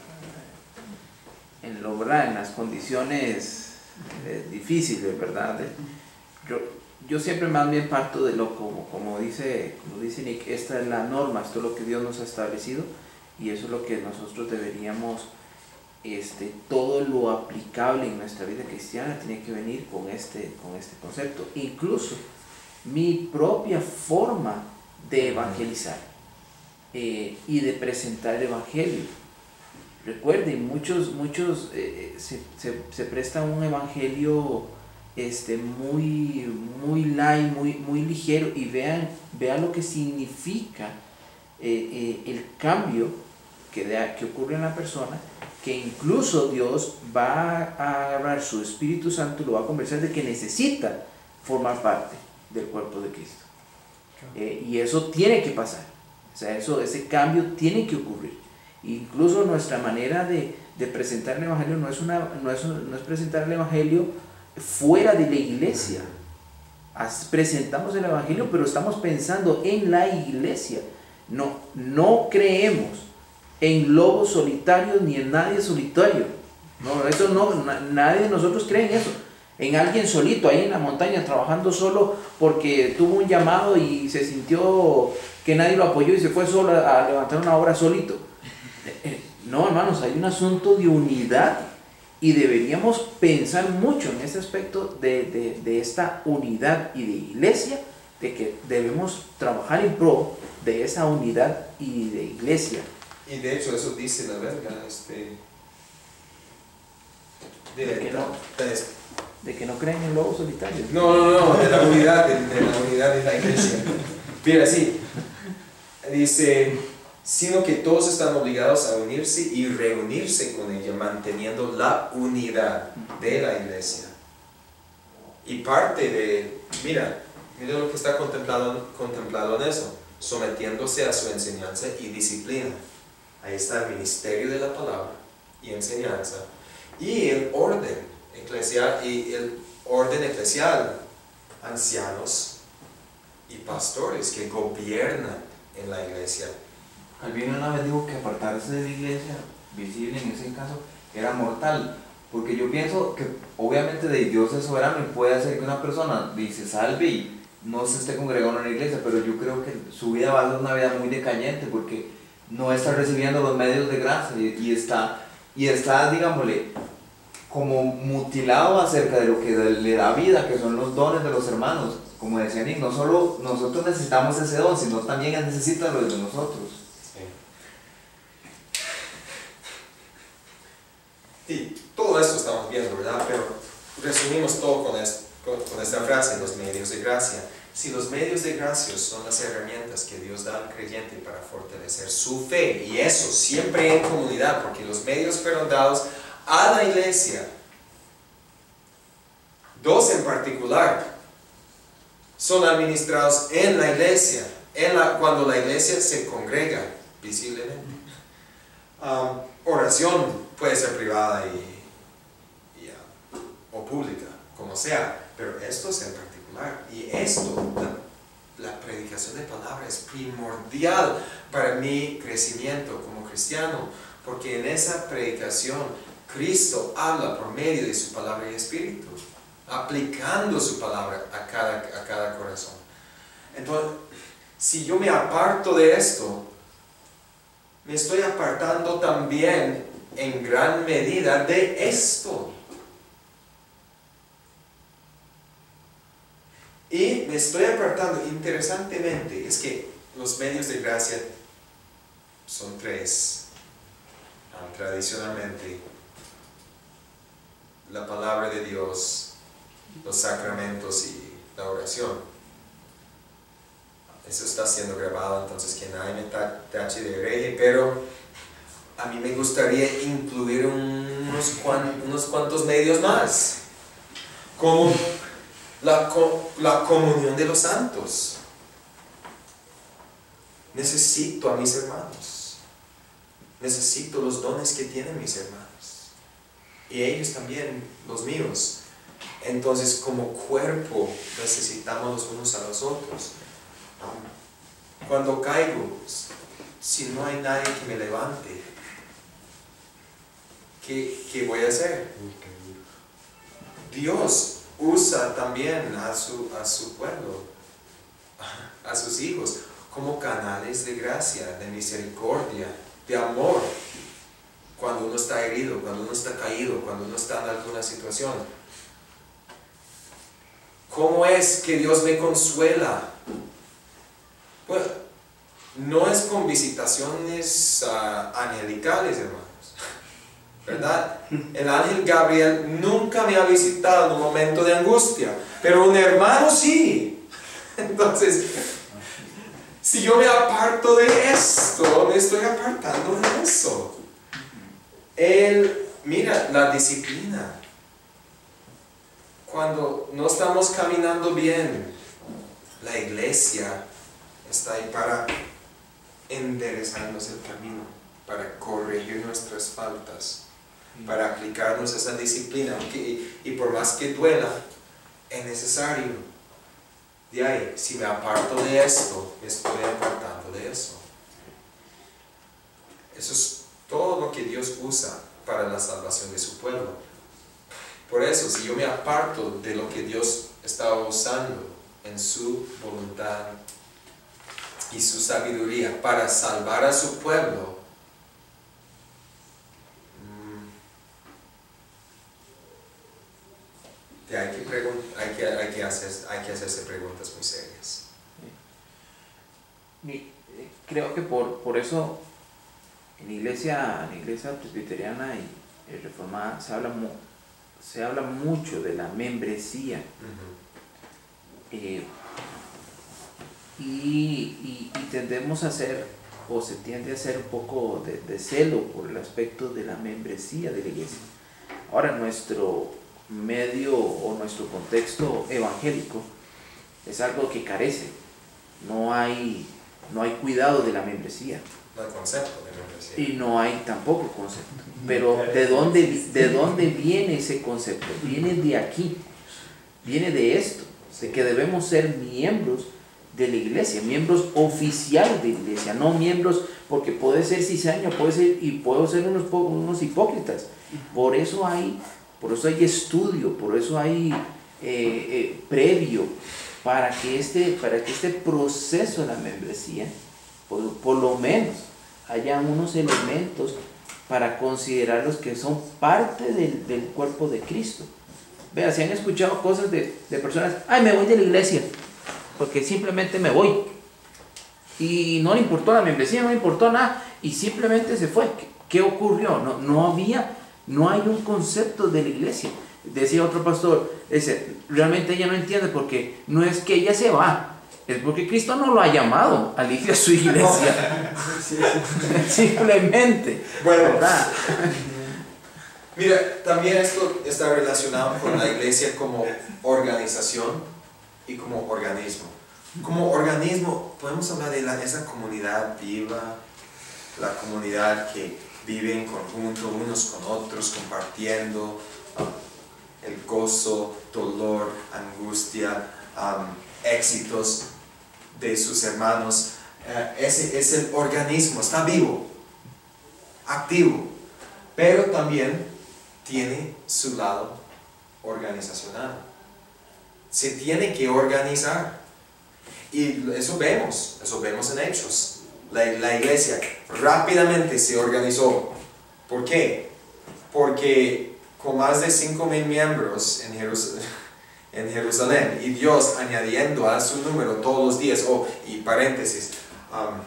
en lo, ¿verdad? En las condiciones eh, difíciles, ¿verdad? De- yo, yo siempre más bien parto de lo como, como dice, como dice Nick, esta es la norma, esto es lo que Dios nos ha establecido y eso es lo que nosotros deberíamos este, todo lo aplicable en nuestra vida cristiana tiene que venir con este, con este concepto. Incluso mi propia forma de evangelizar eh, y de presentar el evangelio. Recuerden, muchos, muchos eh, se, se, se presta un evangelio este, muy, muy light, muy, muy ligero, y vean, vean lo que significa eh, eh, el cambio que, de, que ocurre en la persona, que incluso Dios va a agarrar su Espíritu Santo y lo va a convencer de que necesita formar parte del cuerpo de Cristo. Eh, y eso tiene que pasar, o sea, eso, ese cambio tiene que ocurrir. Incluso nuestra manera de, de presentar el Evangelio no es, una, no, es, no es presentar el Evangelio fuera de la iglesia. As, presentamos el Evangelio, pero estamos pensando en la iglesia. No, no creemos en lobos solitarios ni en nadie solitario. No, eso no, na, nadie de nosotros cree en eso. En alguien solito, ahí en la montaña, trabajando solo porque tuvo un llamado y se sintió que nadie lo apoyó y se fue solo a, a levantar una obra solito. No, hermanos, hay un asunto de unidad y deberíamos pensar mucho en este aspecto de, de, de esta unidad y de iglesia, de que debemos trabajar en pro de esa unidad y de iglesia. Y de hecho eso dice la verga, este... De, de, que no, de, de que no creen en lobos solitarios. No, no, no, de la unidad, de, de la unidad de la iglesia. Mira, sí, dice, sino que todos están obligados a unirse y reunirse con ella, manteniendo la unidad de la iglesia. Y parte de, mira, mira lo que está contemplado, contemplado en eso, sometiéndose a su enseñanza y disciplina. Ahí está el ministerio de la palabra y enseñanza. Y el orden eclesial, y el orden eclesial, ancianos y pastores que gobiernan en la iglesia. Calvino una vez dijo que apartarse de la iglesia visible en ese caso era mortal, porque yo pienso que obviamente de Dios es soberano y puede hacer que una persona se salve y no se esté congregando en la iglesia, pero yo creo que su vida va a ser una vida muy decayente porque no está recibiendo los medios de gracia y, y está, y está, digámosle, como mutilado acerca de lo que le da vida, que son los dones de los hermanos. Como decía Nick, no solo nosotros necesitamos ese don, sino también él necesita lo de nosotros. Y todo esto estamos viendo, ¿verdad? Pero resumimos todo con, esto, con, con esta frase, los medios de gracia. Si los medios de gracia son las herramientas que Dios da al creyente para fortalecer su fe, y eso siempre en comunidad, porque los medios fueron dados a la iglesia, dos en particular son administrados en la iglesia, en la, cuando la iglesia se congrega visiblemente. Um, oración puede ser privada y, y, uh, o pública, como sea, pero esto es en particular. Y esto, la, la predicación de palabra es primordial para mi crecimiento como cristiano, porque en esa predicación Cristo habla por medio de su palabra y espíritu, aplicando su palabra a cada, a cada corazón. Entonces, si yo me aparto de esto, me estoy apartando también en gran medida de esto. Y me estoy apartando, interesantemente, es que los medios de gracia son tres, um, tradicionalmente: la palabra de Dios, los sacramentos y la oración. Eso está siendo grabado, entonces que nadie me tache de hereje, pero a mí me gustaría incluir unos, cuan, unos cuantos medios más, como la, la comunión de los santos. Necesito a mis hermanos, necesito los dones que tienen mis hermanos, y ellos también, los míos. Entonces, como cuerpo, necesitamos los unos a los otros. Cuando caigo, si no hay nadie que me levante, ¿qué, qué voy a hacer? Dios usa también a su, a su pueblo, a sus hijos, como canales de gracia, de misericordia, de amor. cuando uno está herido, cuando uno está caído, cuando uno está en alguna situación. ¿Cómo es que Dios me consuela? Bueno, no es con visitaciones uh, angelicales, hermanos, ¿verdad? El ángel Gabriel nunca me ha visitado en un momento de angustia, pero un hermano sí. Entonces, si yo me aparto de esto, me estoy apartando de eso. Él, mira, la disciplina. Cuando no estamos caminando bien, la iglesia está ahí para enderezarnos el camino, para corregir nuestras faltas, para aplicarnos esa disciplina. Y, y por más que duela, es necesario. De ahí, si me aparto de esto, me estoy apartando de eso. Eso es todo lo que Dios usa para la salvación de su pueblo. Por eso, si yo me aparto de lo que Dios estaba usando en su voluntad y su sabiduría para salvar a su pueblo, mmm, hay, que hay, que, hay, que hacer, hay que hacerse preguntas muy serias. Creo que por, por eso en la iglesia, en la iglesia presbiteriana y reformada se habla mucho. Se habla mucho de la membresía. Uh-huh. eh, y, y, y tendemos a hacer, o se tiende a hacer un poco de, de celo por el aspecto de la membresía de la iglesia. Ahora, nuestro medio o nuestro contexto evangélico es algo que carece. No hay, no hay cuidado de la membresía. No hay concepto de membresía. Y no hay tampoco concepto. Pero ¿de dónde, ¿de dónde viene ese concepto? Viene de aquí, viene de esto, de que debemos ser miembros de la iglesia, miembros oficiales de la iglesia, no miembros, porque puede ser cizaña, puede ser, y puedo ser unos, unos hipócritas. Por eso hay, por eso hay estudio, por eso hay eh, eh, previo, para que, este, para que este proceso de la membresía, por, por lo menos, haya unos elementos para considerarlos que son parte del, del cuerpo de Cristo. Vea, si han escuchado cosas de, de personas, ay, me voy de la iglesia, porque simplemente me voy, y no le importó la membresía, no le importó nada, y simplemente se fue. ¿Qué, qué ocurrió? No, no había, no hay un concepto de la iglesia. Decía otro pastor, dice, realmente ella no entiende, porque no es que ella se va, es porque Cristo no lo ha llamado a ir a su iglesia. Sí, sí. Simplemente. Bueno, ¿verdad? Mira, también esto está relacionado con la iglesia como organización y como organismo. Como organismo, podemos hablar de la, esa comunidad viva, la comunidad que vive en conjunto unos con otros, compartiendo um, el gozo, dolor, angustia, um, éxitos de sus hermanos. Uh, ese es el organismo, está vivo, activo, pero también tiene su lado organizacional. Se tiene que organizar, y eso vemos, eso vemos en Hechos. La, la iglesia rápidamente se organizó. ¿Por qué? Porque con más de cinco mil miembros en Jerusalén, en Jerusalén, y Dios añadiendo a su número todos los días, oh, y paréntesis, um,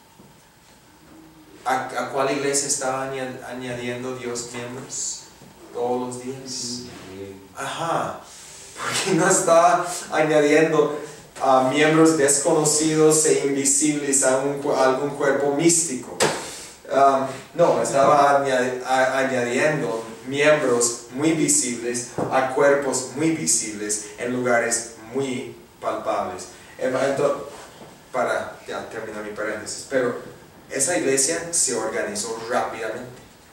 ¿a, ¿a cuál iglesia estaba añadiendo Dios miembros todos los días? Ajá, porque no estaba añadiendo a miembros desconocidos e invisibles a, un, a algún cuerpo místico. Um, no, estaba añadi a, añadiendo miembros muy visibles a cuerpos muy visibles en lugares muy palpables. Entonces, para ya terminar mi paréntesis, pero esa iglesia se organizó rápidamente.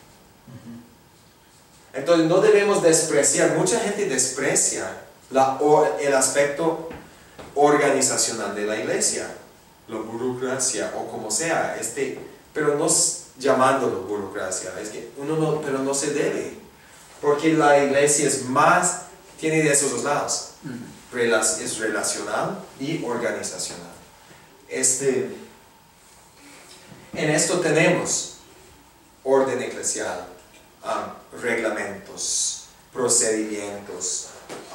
Entonces no debemos despreciar, mucha gente desprecia la, el aspecto organizacional de la iglesia, la burocracia o como sea, este, pero no llamándolo burocracia, es que uno no, pero no se debe, porque la iglesia es más, tiene de esos dos lados, es relacional y organizacional. Este, en esto tenemos orden eclesial, um, reglamentos, procedimientos,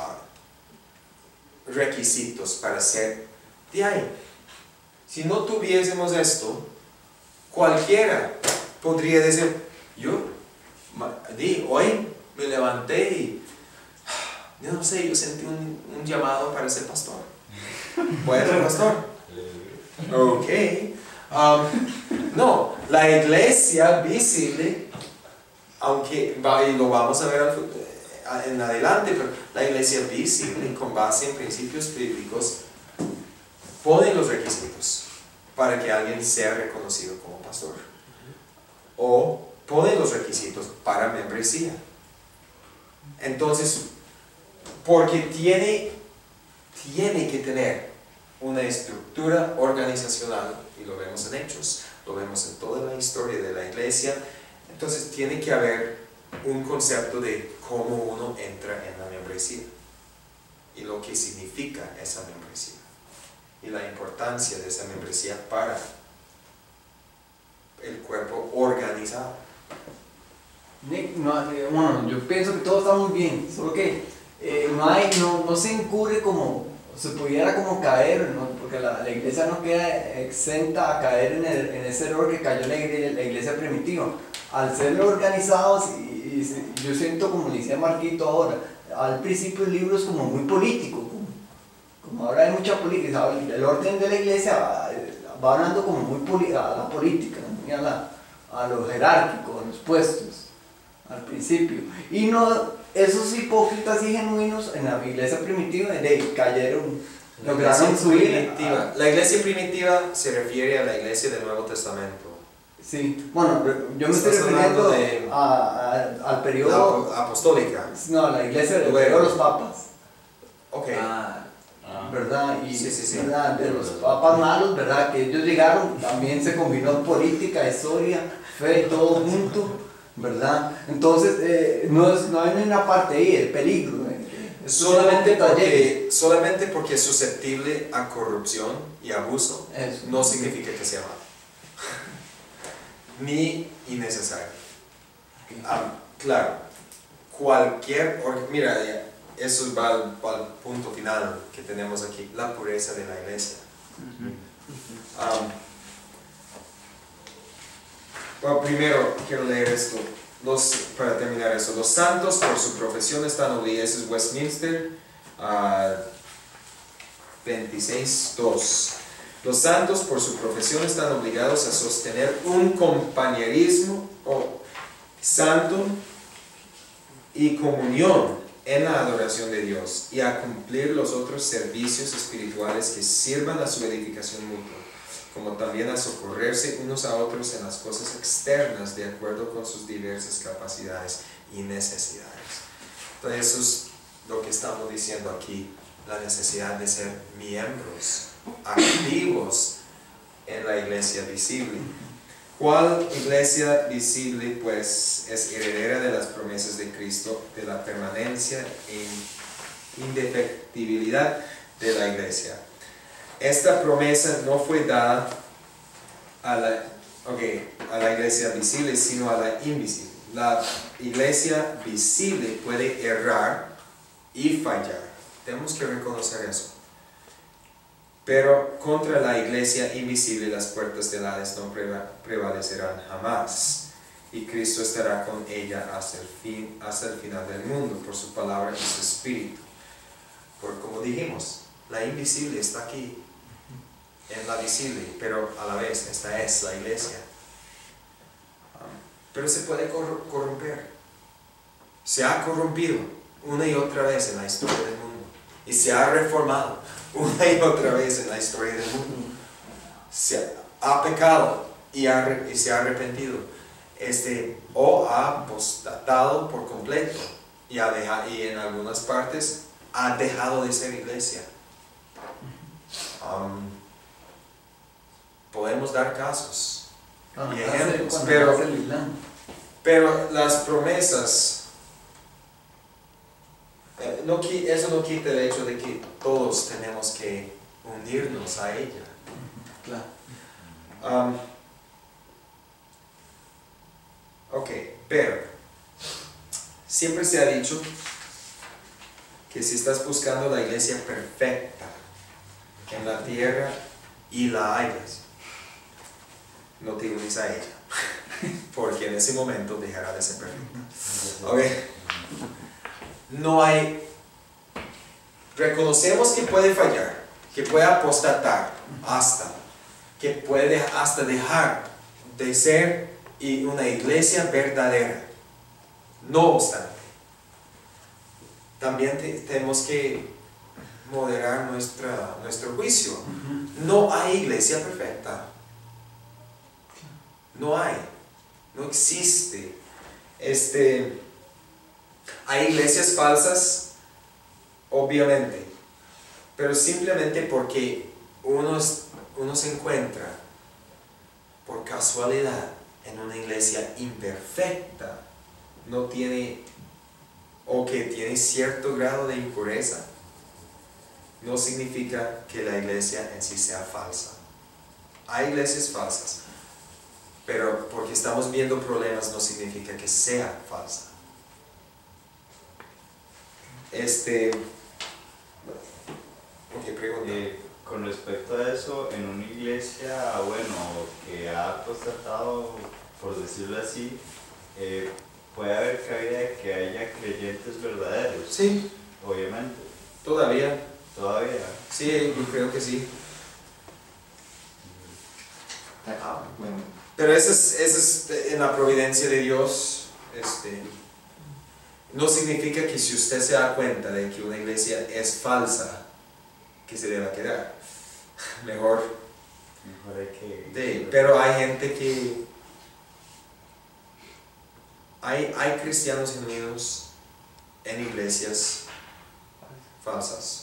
uh, requisitos para ser de ahí. Si no tuviésemos esto, cualquiera podría decir, yo di, hoy me levanté y yo no sé, yo sentí un, un llamado para ser pastor. Voy a ser pastor. Ok. Um, no, la iglesia visible, aunque va, y lo vamos a ver al, en adelante, pero la iglesia visible, con base en principios bíblicos, pone los requisitos para que alguien sea reconocido como pastor. O pone los requisitos para membresía. Entonces, porque tiene, tiene que tener una estructura organizacional, y lo vemos en Hechos, lo vemos en toda la historia de la iglesia. Entonces tiene que haber un concepto de cómo uno entra en la membresía y lo que significa esa membresía y la importancia de esa membresía para el cuerpo organizado. Nick, no, eh, bueno, yo pienso que todo está muy bien, solo que eh, no, hay, no, no se incurre como, se pudiera como caer, ¿no? Porque la, la iglesia no queda exenta a caer en, el, en ese error que cayó la iglesia, la iglesia primitiva. Al ser organizados, y, y yo siento como le decía Marquito ahora, al principio el libro es como muy político, como, como ahora hay mucha política, el orden de la iglesia va, va hablando como muy poli, a la política, muy a, la, a lo jerárquico, a los puestos, al principio. Y no, esos hipócritas y genuinos en la iglesia primitiva de, cayeron, La lograron iglesia subir. primitiva. A, La iglesia primitiva se refiere a la iglesia del Nuevo Testamento. sí, bueno, yo me estoy Estás refiriendo hablando de a, a, al periodo. La apostólica. No, la iglesia del Luego. periodo de los papas. Ok. Ah, Ah. ¿verdad? Y, Sí, sí, sí. ¿verdad? De los papas malos, ¿verdad? Que ellos llegaron, también se combinó política, historia, fe, todo junto, ¿verdad? Entonces, eh, no, es, no hay ni una parte ahí, el peligro. ¿eh? Solamente Esto es un porque, solamente porque es susceptible a corrupción y abuso, Eso. no significa que sea malo. Ni innecesario. Ah, claro, cualquier, or- mira, ya, eso va al, al punto final que tenemos aquí, la pureza de la iglesia. Um, bueno, primero quiero leer esto, los, para terminar eso. Los santos por su profesión están obligados, es Westminster uh, veintiséis dos. Los santos por su profesión están obligados a sostener un compañerismo oh, santo y comunión en la adoración de Dios y a cumplir los otros servicios espirituales que sirvan a su edificación mutua, como también a socorrerse unos a otros en las cosas externas de acuerdo con sus diversas capacidades y necesidades. Entonces eso es lo que estamos diciendo aquí, la necesidad de ser miembros activos en la iglesia visible. ¿Cuál iglesia visible? Pues es heredera de las promesas de Cristo, de la permanencia e indefectibilidad de la iglesia. Esta promesa no fue dada a la, okay, a la iglesia visible, sino a la invisible. La iglesia visible puede errar y fallar. Tenemos que reconocer eso. Pero contra la iglesia invisible las puertas del Hades no prevalecerán jamás, y Cristo estará con ella hasta el fin, hasta el final del mundo, por su palabra y su espíritu. Por como dijimos, la invisible está aquí, en la visible, pero a la vez esta es la iglesia. Pero se puede cor corromper. Se ha corrompido una y otra vez en la historia del mundo, y se ha reformado una y otra vez en la historia del mundo. Se ha pecado y, ha, y se ha arrepentido, este, o ha apostatado por completo y, ha dejado, y en algunas partes ha dejado de ser iglesia. Um, podemos dar casos Cuando y nace- ejemplos, cuando pero, nace el Islam. pero las promesas, Eh, no, qui- eso no quita el hecho de que todos tenemos que unirnos a ella. Claro. Um, Ok, pero siempre se ha dicho que si estás buscando la iglesia perfecta en la tierra y la hayas, no te unes a ella, porque en ese momento dejará de ser perfecta. Ok, no hay, reconocemos que puede fallar, que puede apostatar hasta, que puede hasta dejar de ser y una iglesia verdadera. No obstante, también te, tenemos que moderar nuestra, nuestro juicio. No hay iglesia perfecta. No hay. No existe. Este, hay iglesias falsas, obviamente, pero simplemente porque uno, es, uno se encuentra por casualidad en una iglesia imperfecta, no tiene, o que tiene cierto grado de impureza, no significa que la iglesia en sí sea falsa. Hay iglesias falsas, pero porque estamos viendo problemas no significa que sea falsa. Este, ok, pregunta. Eh, con respecto a eso, en una iglesia, bueno, que ha apostatado, por decirlo así, eh, puede haber cabida de que haya creyentes verdaderos. Sí, Obviamente. todavía. Todavía. Sí, yo creo que sí. Ah, bueno. Pero eso es, eso es en la providencia de Dios. Este, no significa que si usted se da cuenta de que una iglesia es falsa, que se deba quedar. Mejor. Mejor hay que... Sí, pero hay gente que... Hay, hay cristianos genuinos en iglesias falsas.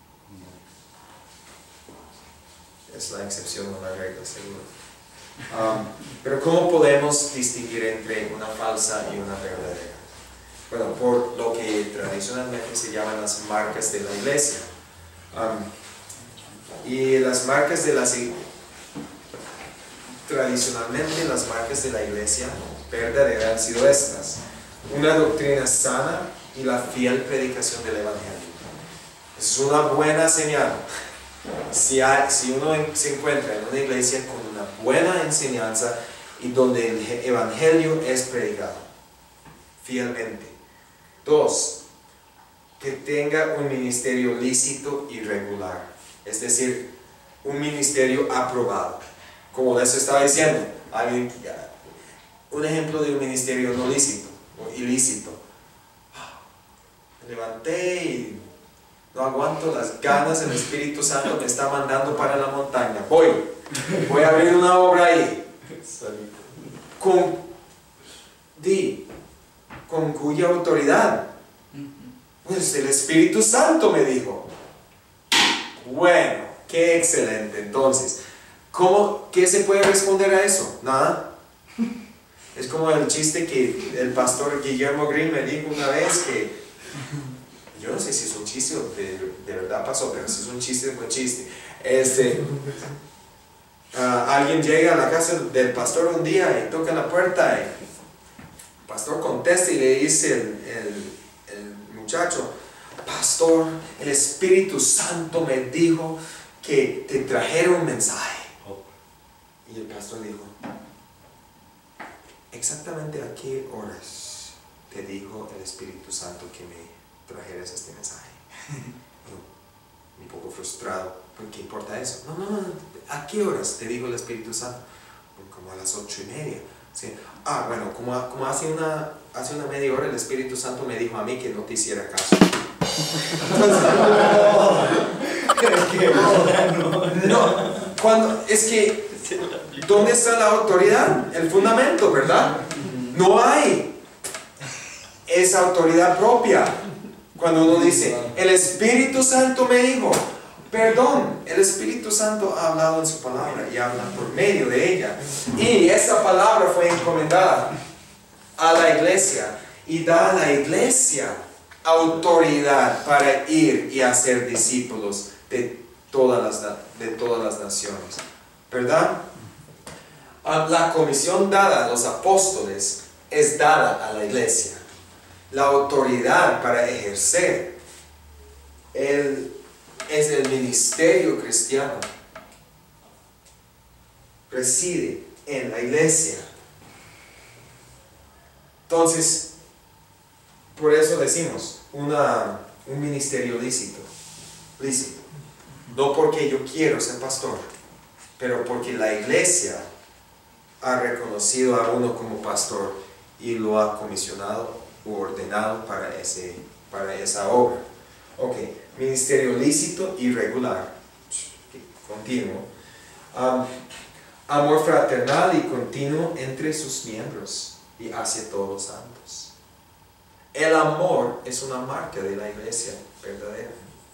Es la excepción, no la regla, seguro. Um, pero ¿cómo podemos distinguir entre una falsa y una verdadera? Bueno, por lo que tradicionalmente se llaman las marcas de la iglesia. Um, y las marcas de las tradicionalmente las marcas de la iglesia verdadera han sido estas: una doctrina sana y la fiel predicación del evangelio. Es una buena señal. Si, hay, si uno se encuentra en una iglesia con una buena enseñanza y donde el evangelio es predicado fielmente. Dos, que tenga un ministerio lícito y regular, es decir, un ministerio aprobado. Como les estaba diciendo, alguien, un ejemplo de un ministerio no lícito o ilícito. Me levanté y no aguanto las ganas, el Espíritu Santo me está mandando para la montaña. Voy, voy a abrir una obra ahí. Con, di, con cuya autoridad. Pues el Espíritu Santo me dijo. Bueno, qué excelente. Entonces, ¿cómo, ¿qué se puede responder a eso? Nada. Es como el chiste que el pastor Guillermo Green me dijo una vez que yo no sé si es un chiste o de, de verdad pasó, pero si es un chiste, es un chiste. Este, uh, alguien llega a la casa del pastor un día y toca la puerta y el pastor contesta y le dice el, el, el muchacho: pastor, el Espíritu Santo me dijo que te trajera un mensaje. Y el pastor dijo: exactamente a qué horas te dijo el Espíritu Santo que me trajeras este mensaje? Un poco frustrado. ¿Por qué importa eso? No, no, no. ¿A qué horas te dijo el Espíritu Santo? Como a las ocho y media. ¿Sí? Ah, bueno, como, como hace, una, hace una media hora el Espíritu Santo me dijo a mí que no te hiciera caso. No, cuando, es que, ¿dónde está la autoridad? El fundamento, ¿verdad? No hay esa autoridad propia. Cuando uno dice, el Espíritu Santo me dijo, perdón, el Espíritu Santo ha hablado en su palabra y habla por medio de ella. Y esa palabra fue encomendada a la iglesia y da a la iglesia autoridad para ir y hacer discípulos de todas las, de todas las naciones. ¿Verdad? La comisión dada a los apóstoles es dada a la iglesia. La autoridad para ejercer el, es el ministerio cristiano. Reside en la iglesia. Entonces, por eso decimos, una, un ministerio lícito. Lícito. No porque yo quiero ser pastor, pero porque la iglesia ha reconocido a uno como pastor y lo ha comisionado o ordenado para, ese, para esa obra. Ok, ministerio lícito y regular, continuo. Um, amor fraternal y continuo entre sus miembros y hacia todos los santos. El amor es una marca de la iglesia verdadera.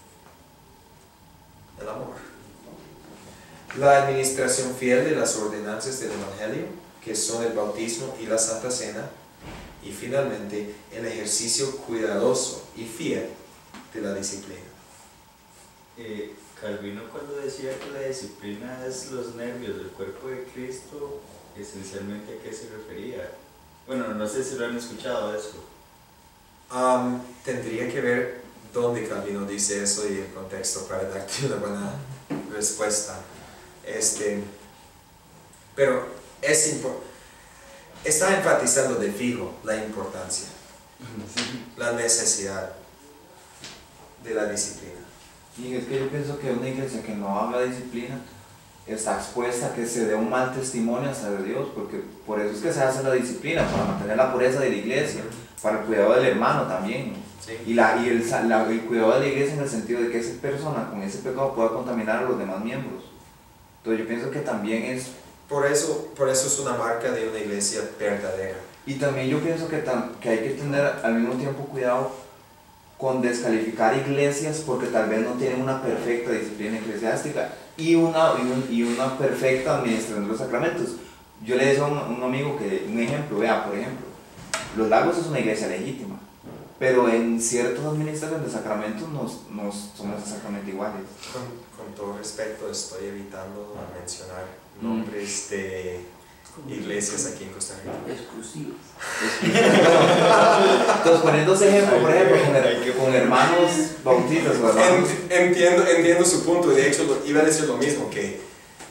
El amor. La administración fiel de las ordenanzas del Evangelio, que son el bautismo y la Santa Cena. Y finalmente, el ejercicio cuidadoso y fiel de la disciplina. Eh, Calvino, cuando decía que la disciplina es los nervios del cuerpo de Cristo, esencialmente ¿a qué se refería? Bueno, no sé si lo han escuchado eso. Um, tendría que ver dónde Calvino dice eso y el contexto para darte una buena respuesta. Este, pero es importante. Está enfatizando de fijo la importancia, la necesidad de la disciplina. Y es que yo pienso que una iglesia que no haga disciplina está expuesta a que se dé un mal testimonio hasta de Dios, porque por eso es que se hace la disciplina, para mantener la pureza de la iglesia, para el cuidado del hermano también. Sí. Y, la, y el, la, el cuidado de la iglesia en el sentido de que esa persona con ese pecado pueda contaminar a los demás miembros. Entonces yo pienso que también es... Por eso, por eso es una marca de una iglesia verdadera. Y también yo pienso que, tam, que hay que tener al mismo tiempo cuidado con descalificar iglesias porque tal vez no tienen una perfecta disciplina eclesiástica y una, y, un, y una perfecta administración de los sacramentos. Yo le decía a un, un amigo que, un ejemplo, vea, por ejemplo, Los Lagos es una iglesia legítima, pero en ciertas administraciones de sacramentos no, no somos exactamente iguales. Con, con todo respeto, estoy evitando mencionar nombres mm. de iglesias aquí en Costa Rica. Exclusivos. Entonces, poniendo ejemplo, por ejemplo, con, her con hermanos bautistas o hermanos. Entiendo, entiendo su punto, de hecho lo, iba a decir lo mismo, que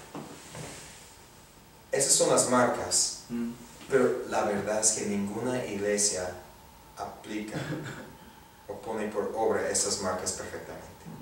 esas son las marcas, mm. pero la verdad es que ninguna iglesia aplica o pone por obra esas marcas perfectamente.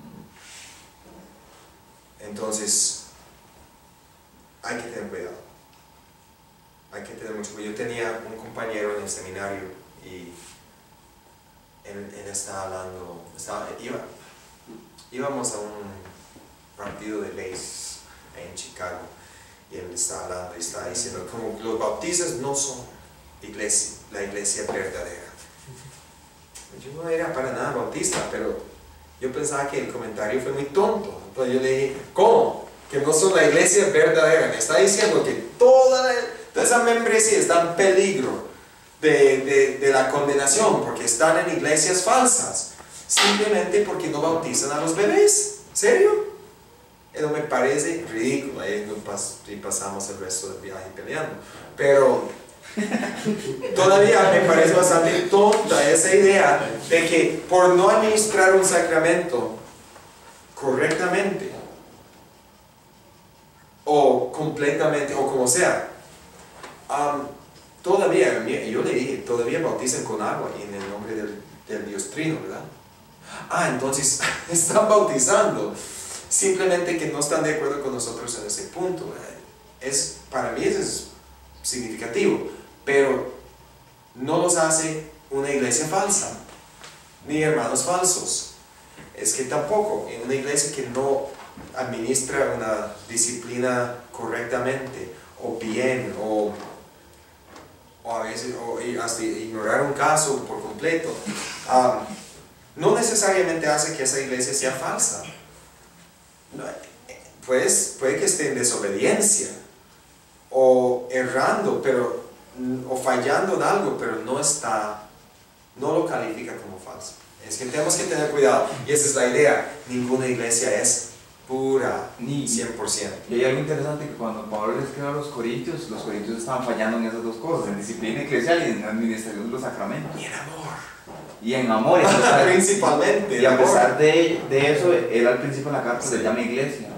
Entonces, hay que tener cuidado. Hay que tener mucho cuidado. Yo tenía un compañero en el seminario y él, él estaba hablando, estaba, iba, íbamos a un partido de leyes en Chicago y él estaba hablando y estaba diciendo como los bautistas no son iglesia, la iglesia verdadera. Yo no era para nada bautista, pero yo pensaba que el comentario fue muy tonto. Entonces yo le dije, ¿cómo? Que no son la iglesia verdadera. Me está diciendo que toda, toda esa membresía está en peligro de, de, de la condenación porque están en iglesias falsas, simplemente porque no bautizan a los bebés. ¿Serio? Eso me parece ridículo. Ahí no pas, y pasamos el resto del viaje peleando. Pero todavía me parece bastante tonta esa idea de que por no administrar un sacramento correctamente o completamente o como sea, um, todavía, yo le dije, todavía bautizan con agua y en el nombre del, del Dios Trino, ¿verdad? Ah, entonces están bautizando, simplemente que no están de acuerdo con nosotros en ese punto. Es, para mí eso es significativo, pero no los hace una iglesia falsa, ni hermanos falsos. Es que tampoco en una iglesia que no administra una disciplina correctamente o bien o, o a veces o hasta ignorar un caso por completo, um, no necesariamente hace que esa iglesia sea falsa. Pues puede que esté en desobediencia o errando, pero o fallando en algo, pero no está, no lo califica como falso. Es que tenemos que tener cuidado, y esa es la idea. Ninguna iglesia es pura, Ni- cien por ciento. Y hay algo interesante que cuando Pablo le escribe a los corintios, los corintios estaban fallando en esas dos cosas, en disciplina eclesial y en administración de los sacramentos. Y en amor. Y en amor. Y, a pesar- Principalmente. y a en amor. pesar de, de eso, él al principio en la carta Sí. se llama iglesia.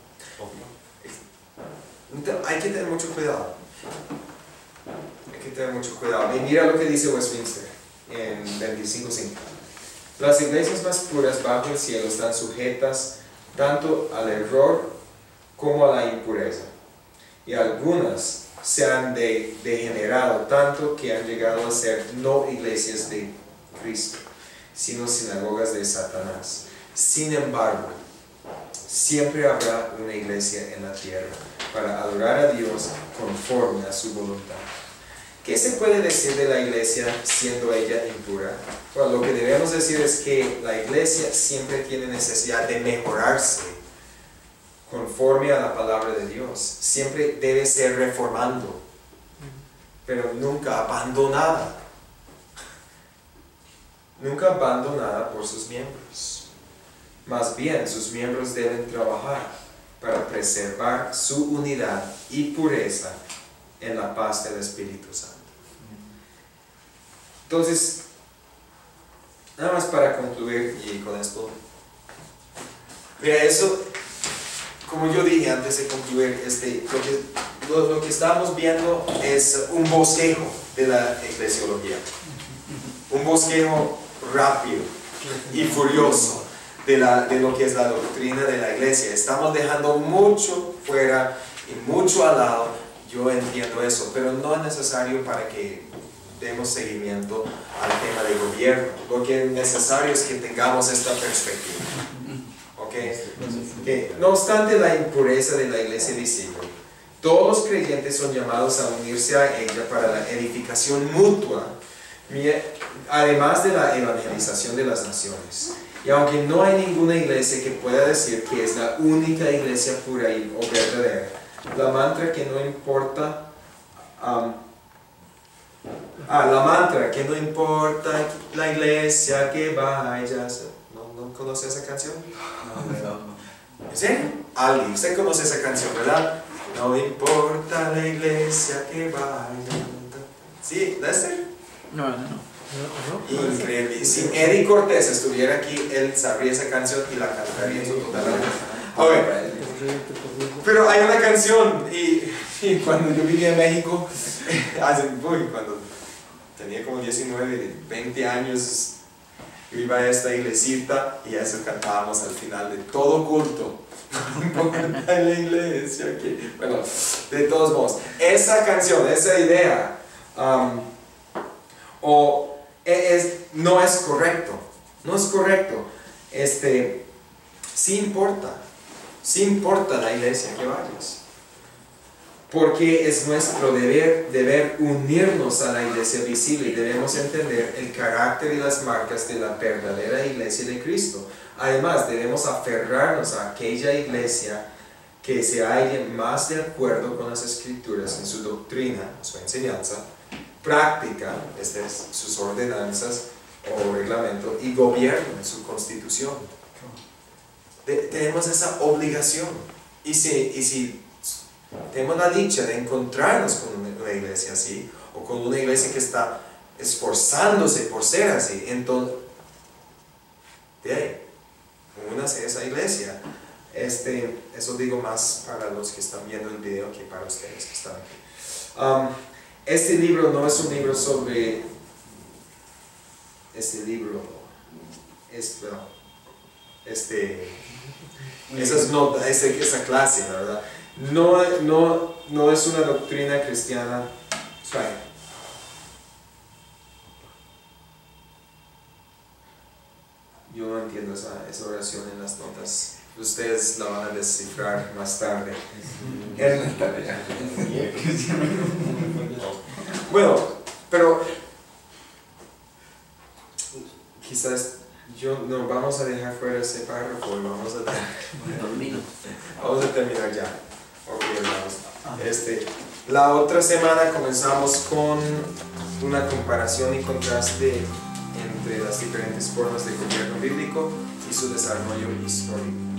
Hay que tener mucho cuidado. Hay que tener mucho cuidado. Y mira lo que dice Westminster en veinticinco cinco. Las iglesias más puras bajo el cielo están sujetas tanto al error como a la impureza. Y algunas se han de- degenerado tanto que han llegado a ser no iglesias de Cristo, sino sinagogas de Satanás. Sin embargo, siempre habrá una iglesia en la tierra para adorar a Dios conforme a su voluntad. ¿Qué se puede decir de la iglesia siendo ella impura? Bueno, lo que debemos decir es que la iglesia siempre tiene necesidad de mejorarse conforme a la palabra de Dios. Siempre debe ser reformando, pero nunca abandonada. Nunca abandonada por sus miembros. Más bien, sus miembros deben trabajar para preservar su unidad y pureza en la paz del Espíritu Santo. Entonces, nada más para concluir y con esto. Mira, eso, como yo dije antes de concluir, este, lo, que, lo, lo que estamos viendo es un bosquejo de la eclesiología. Un bosquejo rápido y furioso de, la, de lo que es la doctrina de la iglesia. Estamos dejando mucho fuera y mucho al lado. Yo entiendo eso, pero no es necesario para que demos seguimiento al tema de gobierno. Lo que es necesario es que tengamos esta perspectiva. ¿Okay? Okay. No obstante la impureza de la iglesia visible, todos los creyentes son llamados a unirse a ella para la edificación mutua, además de la evangelización de las naciones. Y aunque no hay ninguna iglesia que pueda decir que es la única iglesia pura y, o verdadera, la mantra que no importa, um, ah, la mantra que no importa la iglesia que vayas. ¿No, no conoce esa canción? No, no. ¿En serio? Ali, usted conoce esa canción, ¿verdad? No importa la iglesia que vaya. ¿Sí, Lester? No, no, no. Increíble. Si Eddie Cortés estuviera aquí, él sabría esa canción y la cantaría en su totalidad. Okay. Pero hay una canción, y, y cuando yo vivía en México, hace, uy, cuando tenía como diecinueve, veinte años, yo iba a esta iglesita y eso cantábamos al final de todo culto. No importa la iglesia que... Bueno, de todos modos, esa canción, esa idea, um, o es, no es correcto, no es correcto. Este, sí importa, sí importa la iglesia que vayas, porque es nuestro deber, deber unirnos a la iglesia visible y debemos entender el carácter y las marcas de la verdadera iglesia de Cristo. Además, debemos aferrarnos a aquella iglesia que se halle más de acuerdo con las Escrituras en su doctrina, su enseñanza, práctica, es decir, sus ordenanzas o reglamento, y gobierno en su constitución. De, tenemos esa obligación. Y si, y si tenemos la dicha de encontrarnos con una, una iglesia así, o con una iglesia que está esforzándose por ser así, entonces, de ahí, únase a esa iglesia. Este, eso digo más para los que están viendo el video que para ustedes que están aquí. Um, Este libro no es un libro sobre, este libro es, bueno, este, esas notas, esa, esa clase, ¿verdad? No, no, no es una doctrina cristiana. Sorry. Yo no entiendo esa, esa oración en las notas. Ustedes la van a descifrar más tarde. El, bueno, pero quizás yo no vamos a dejar fuera ese párrafo y vamos a, vamos a terminar ya. Ok, hermanos. Este, la otra semana comenzamos con una comparación y contraste entre las diferentes formas de gobierno bíblico y su desarrollo histórico.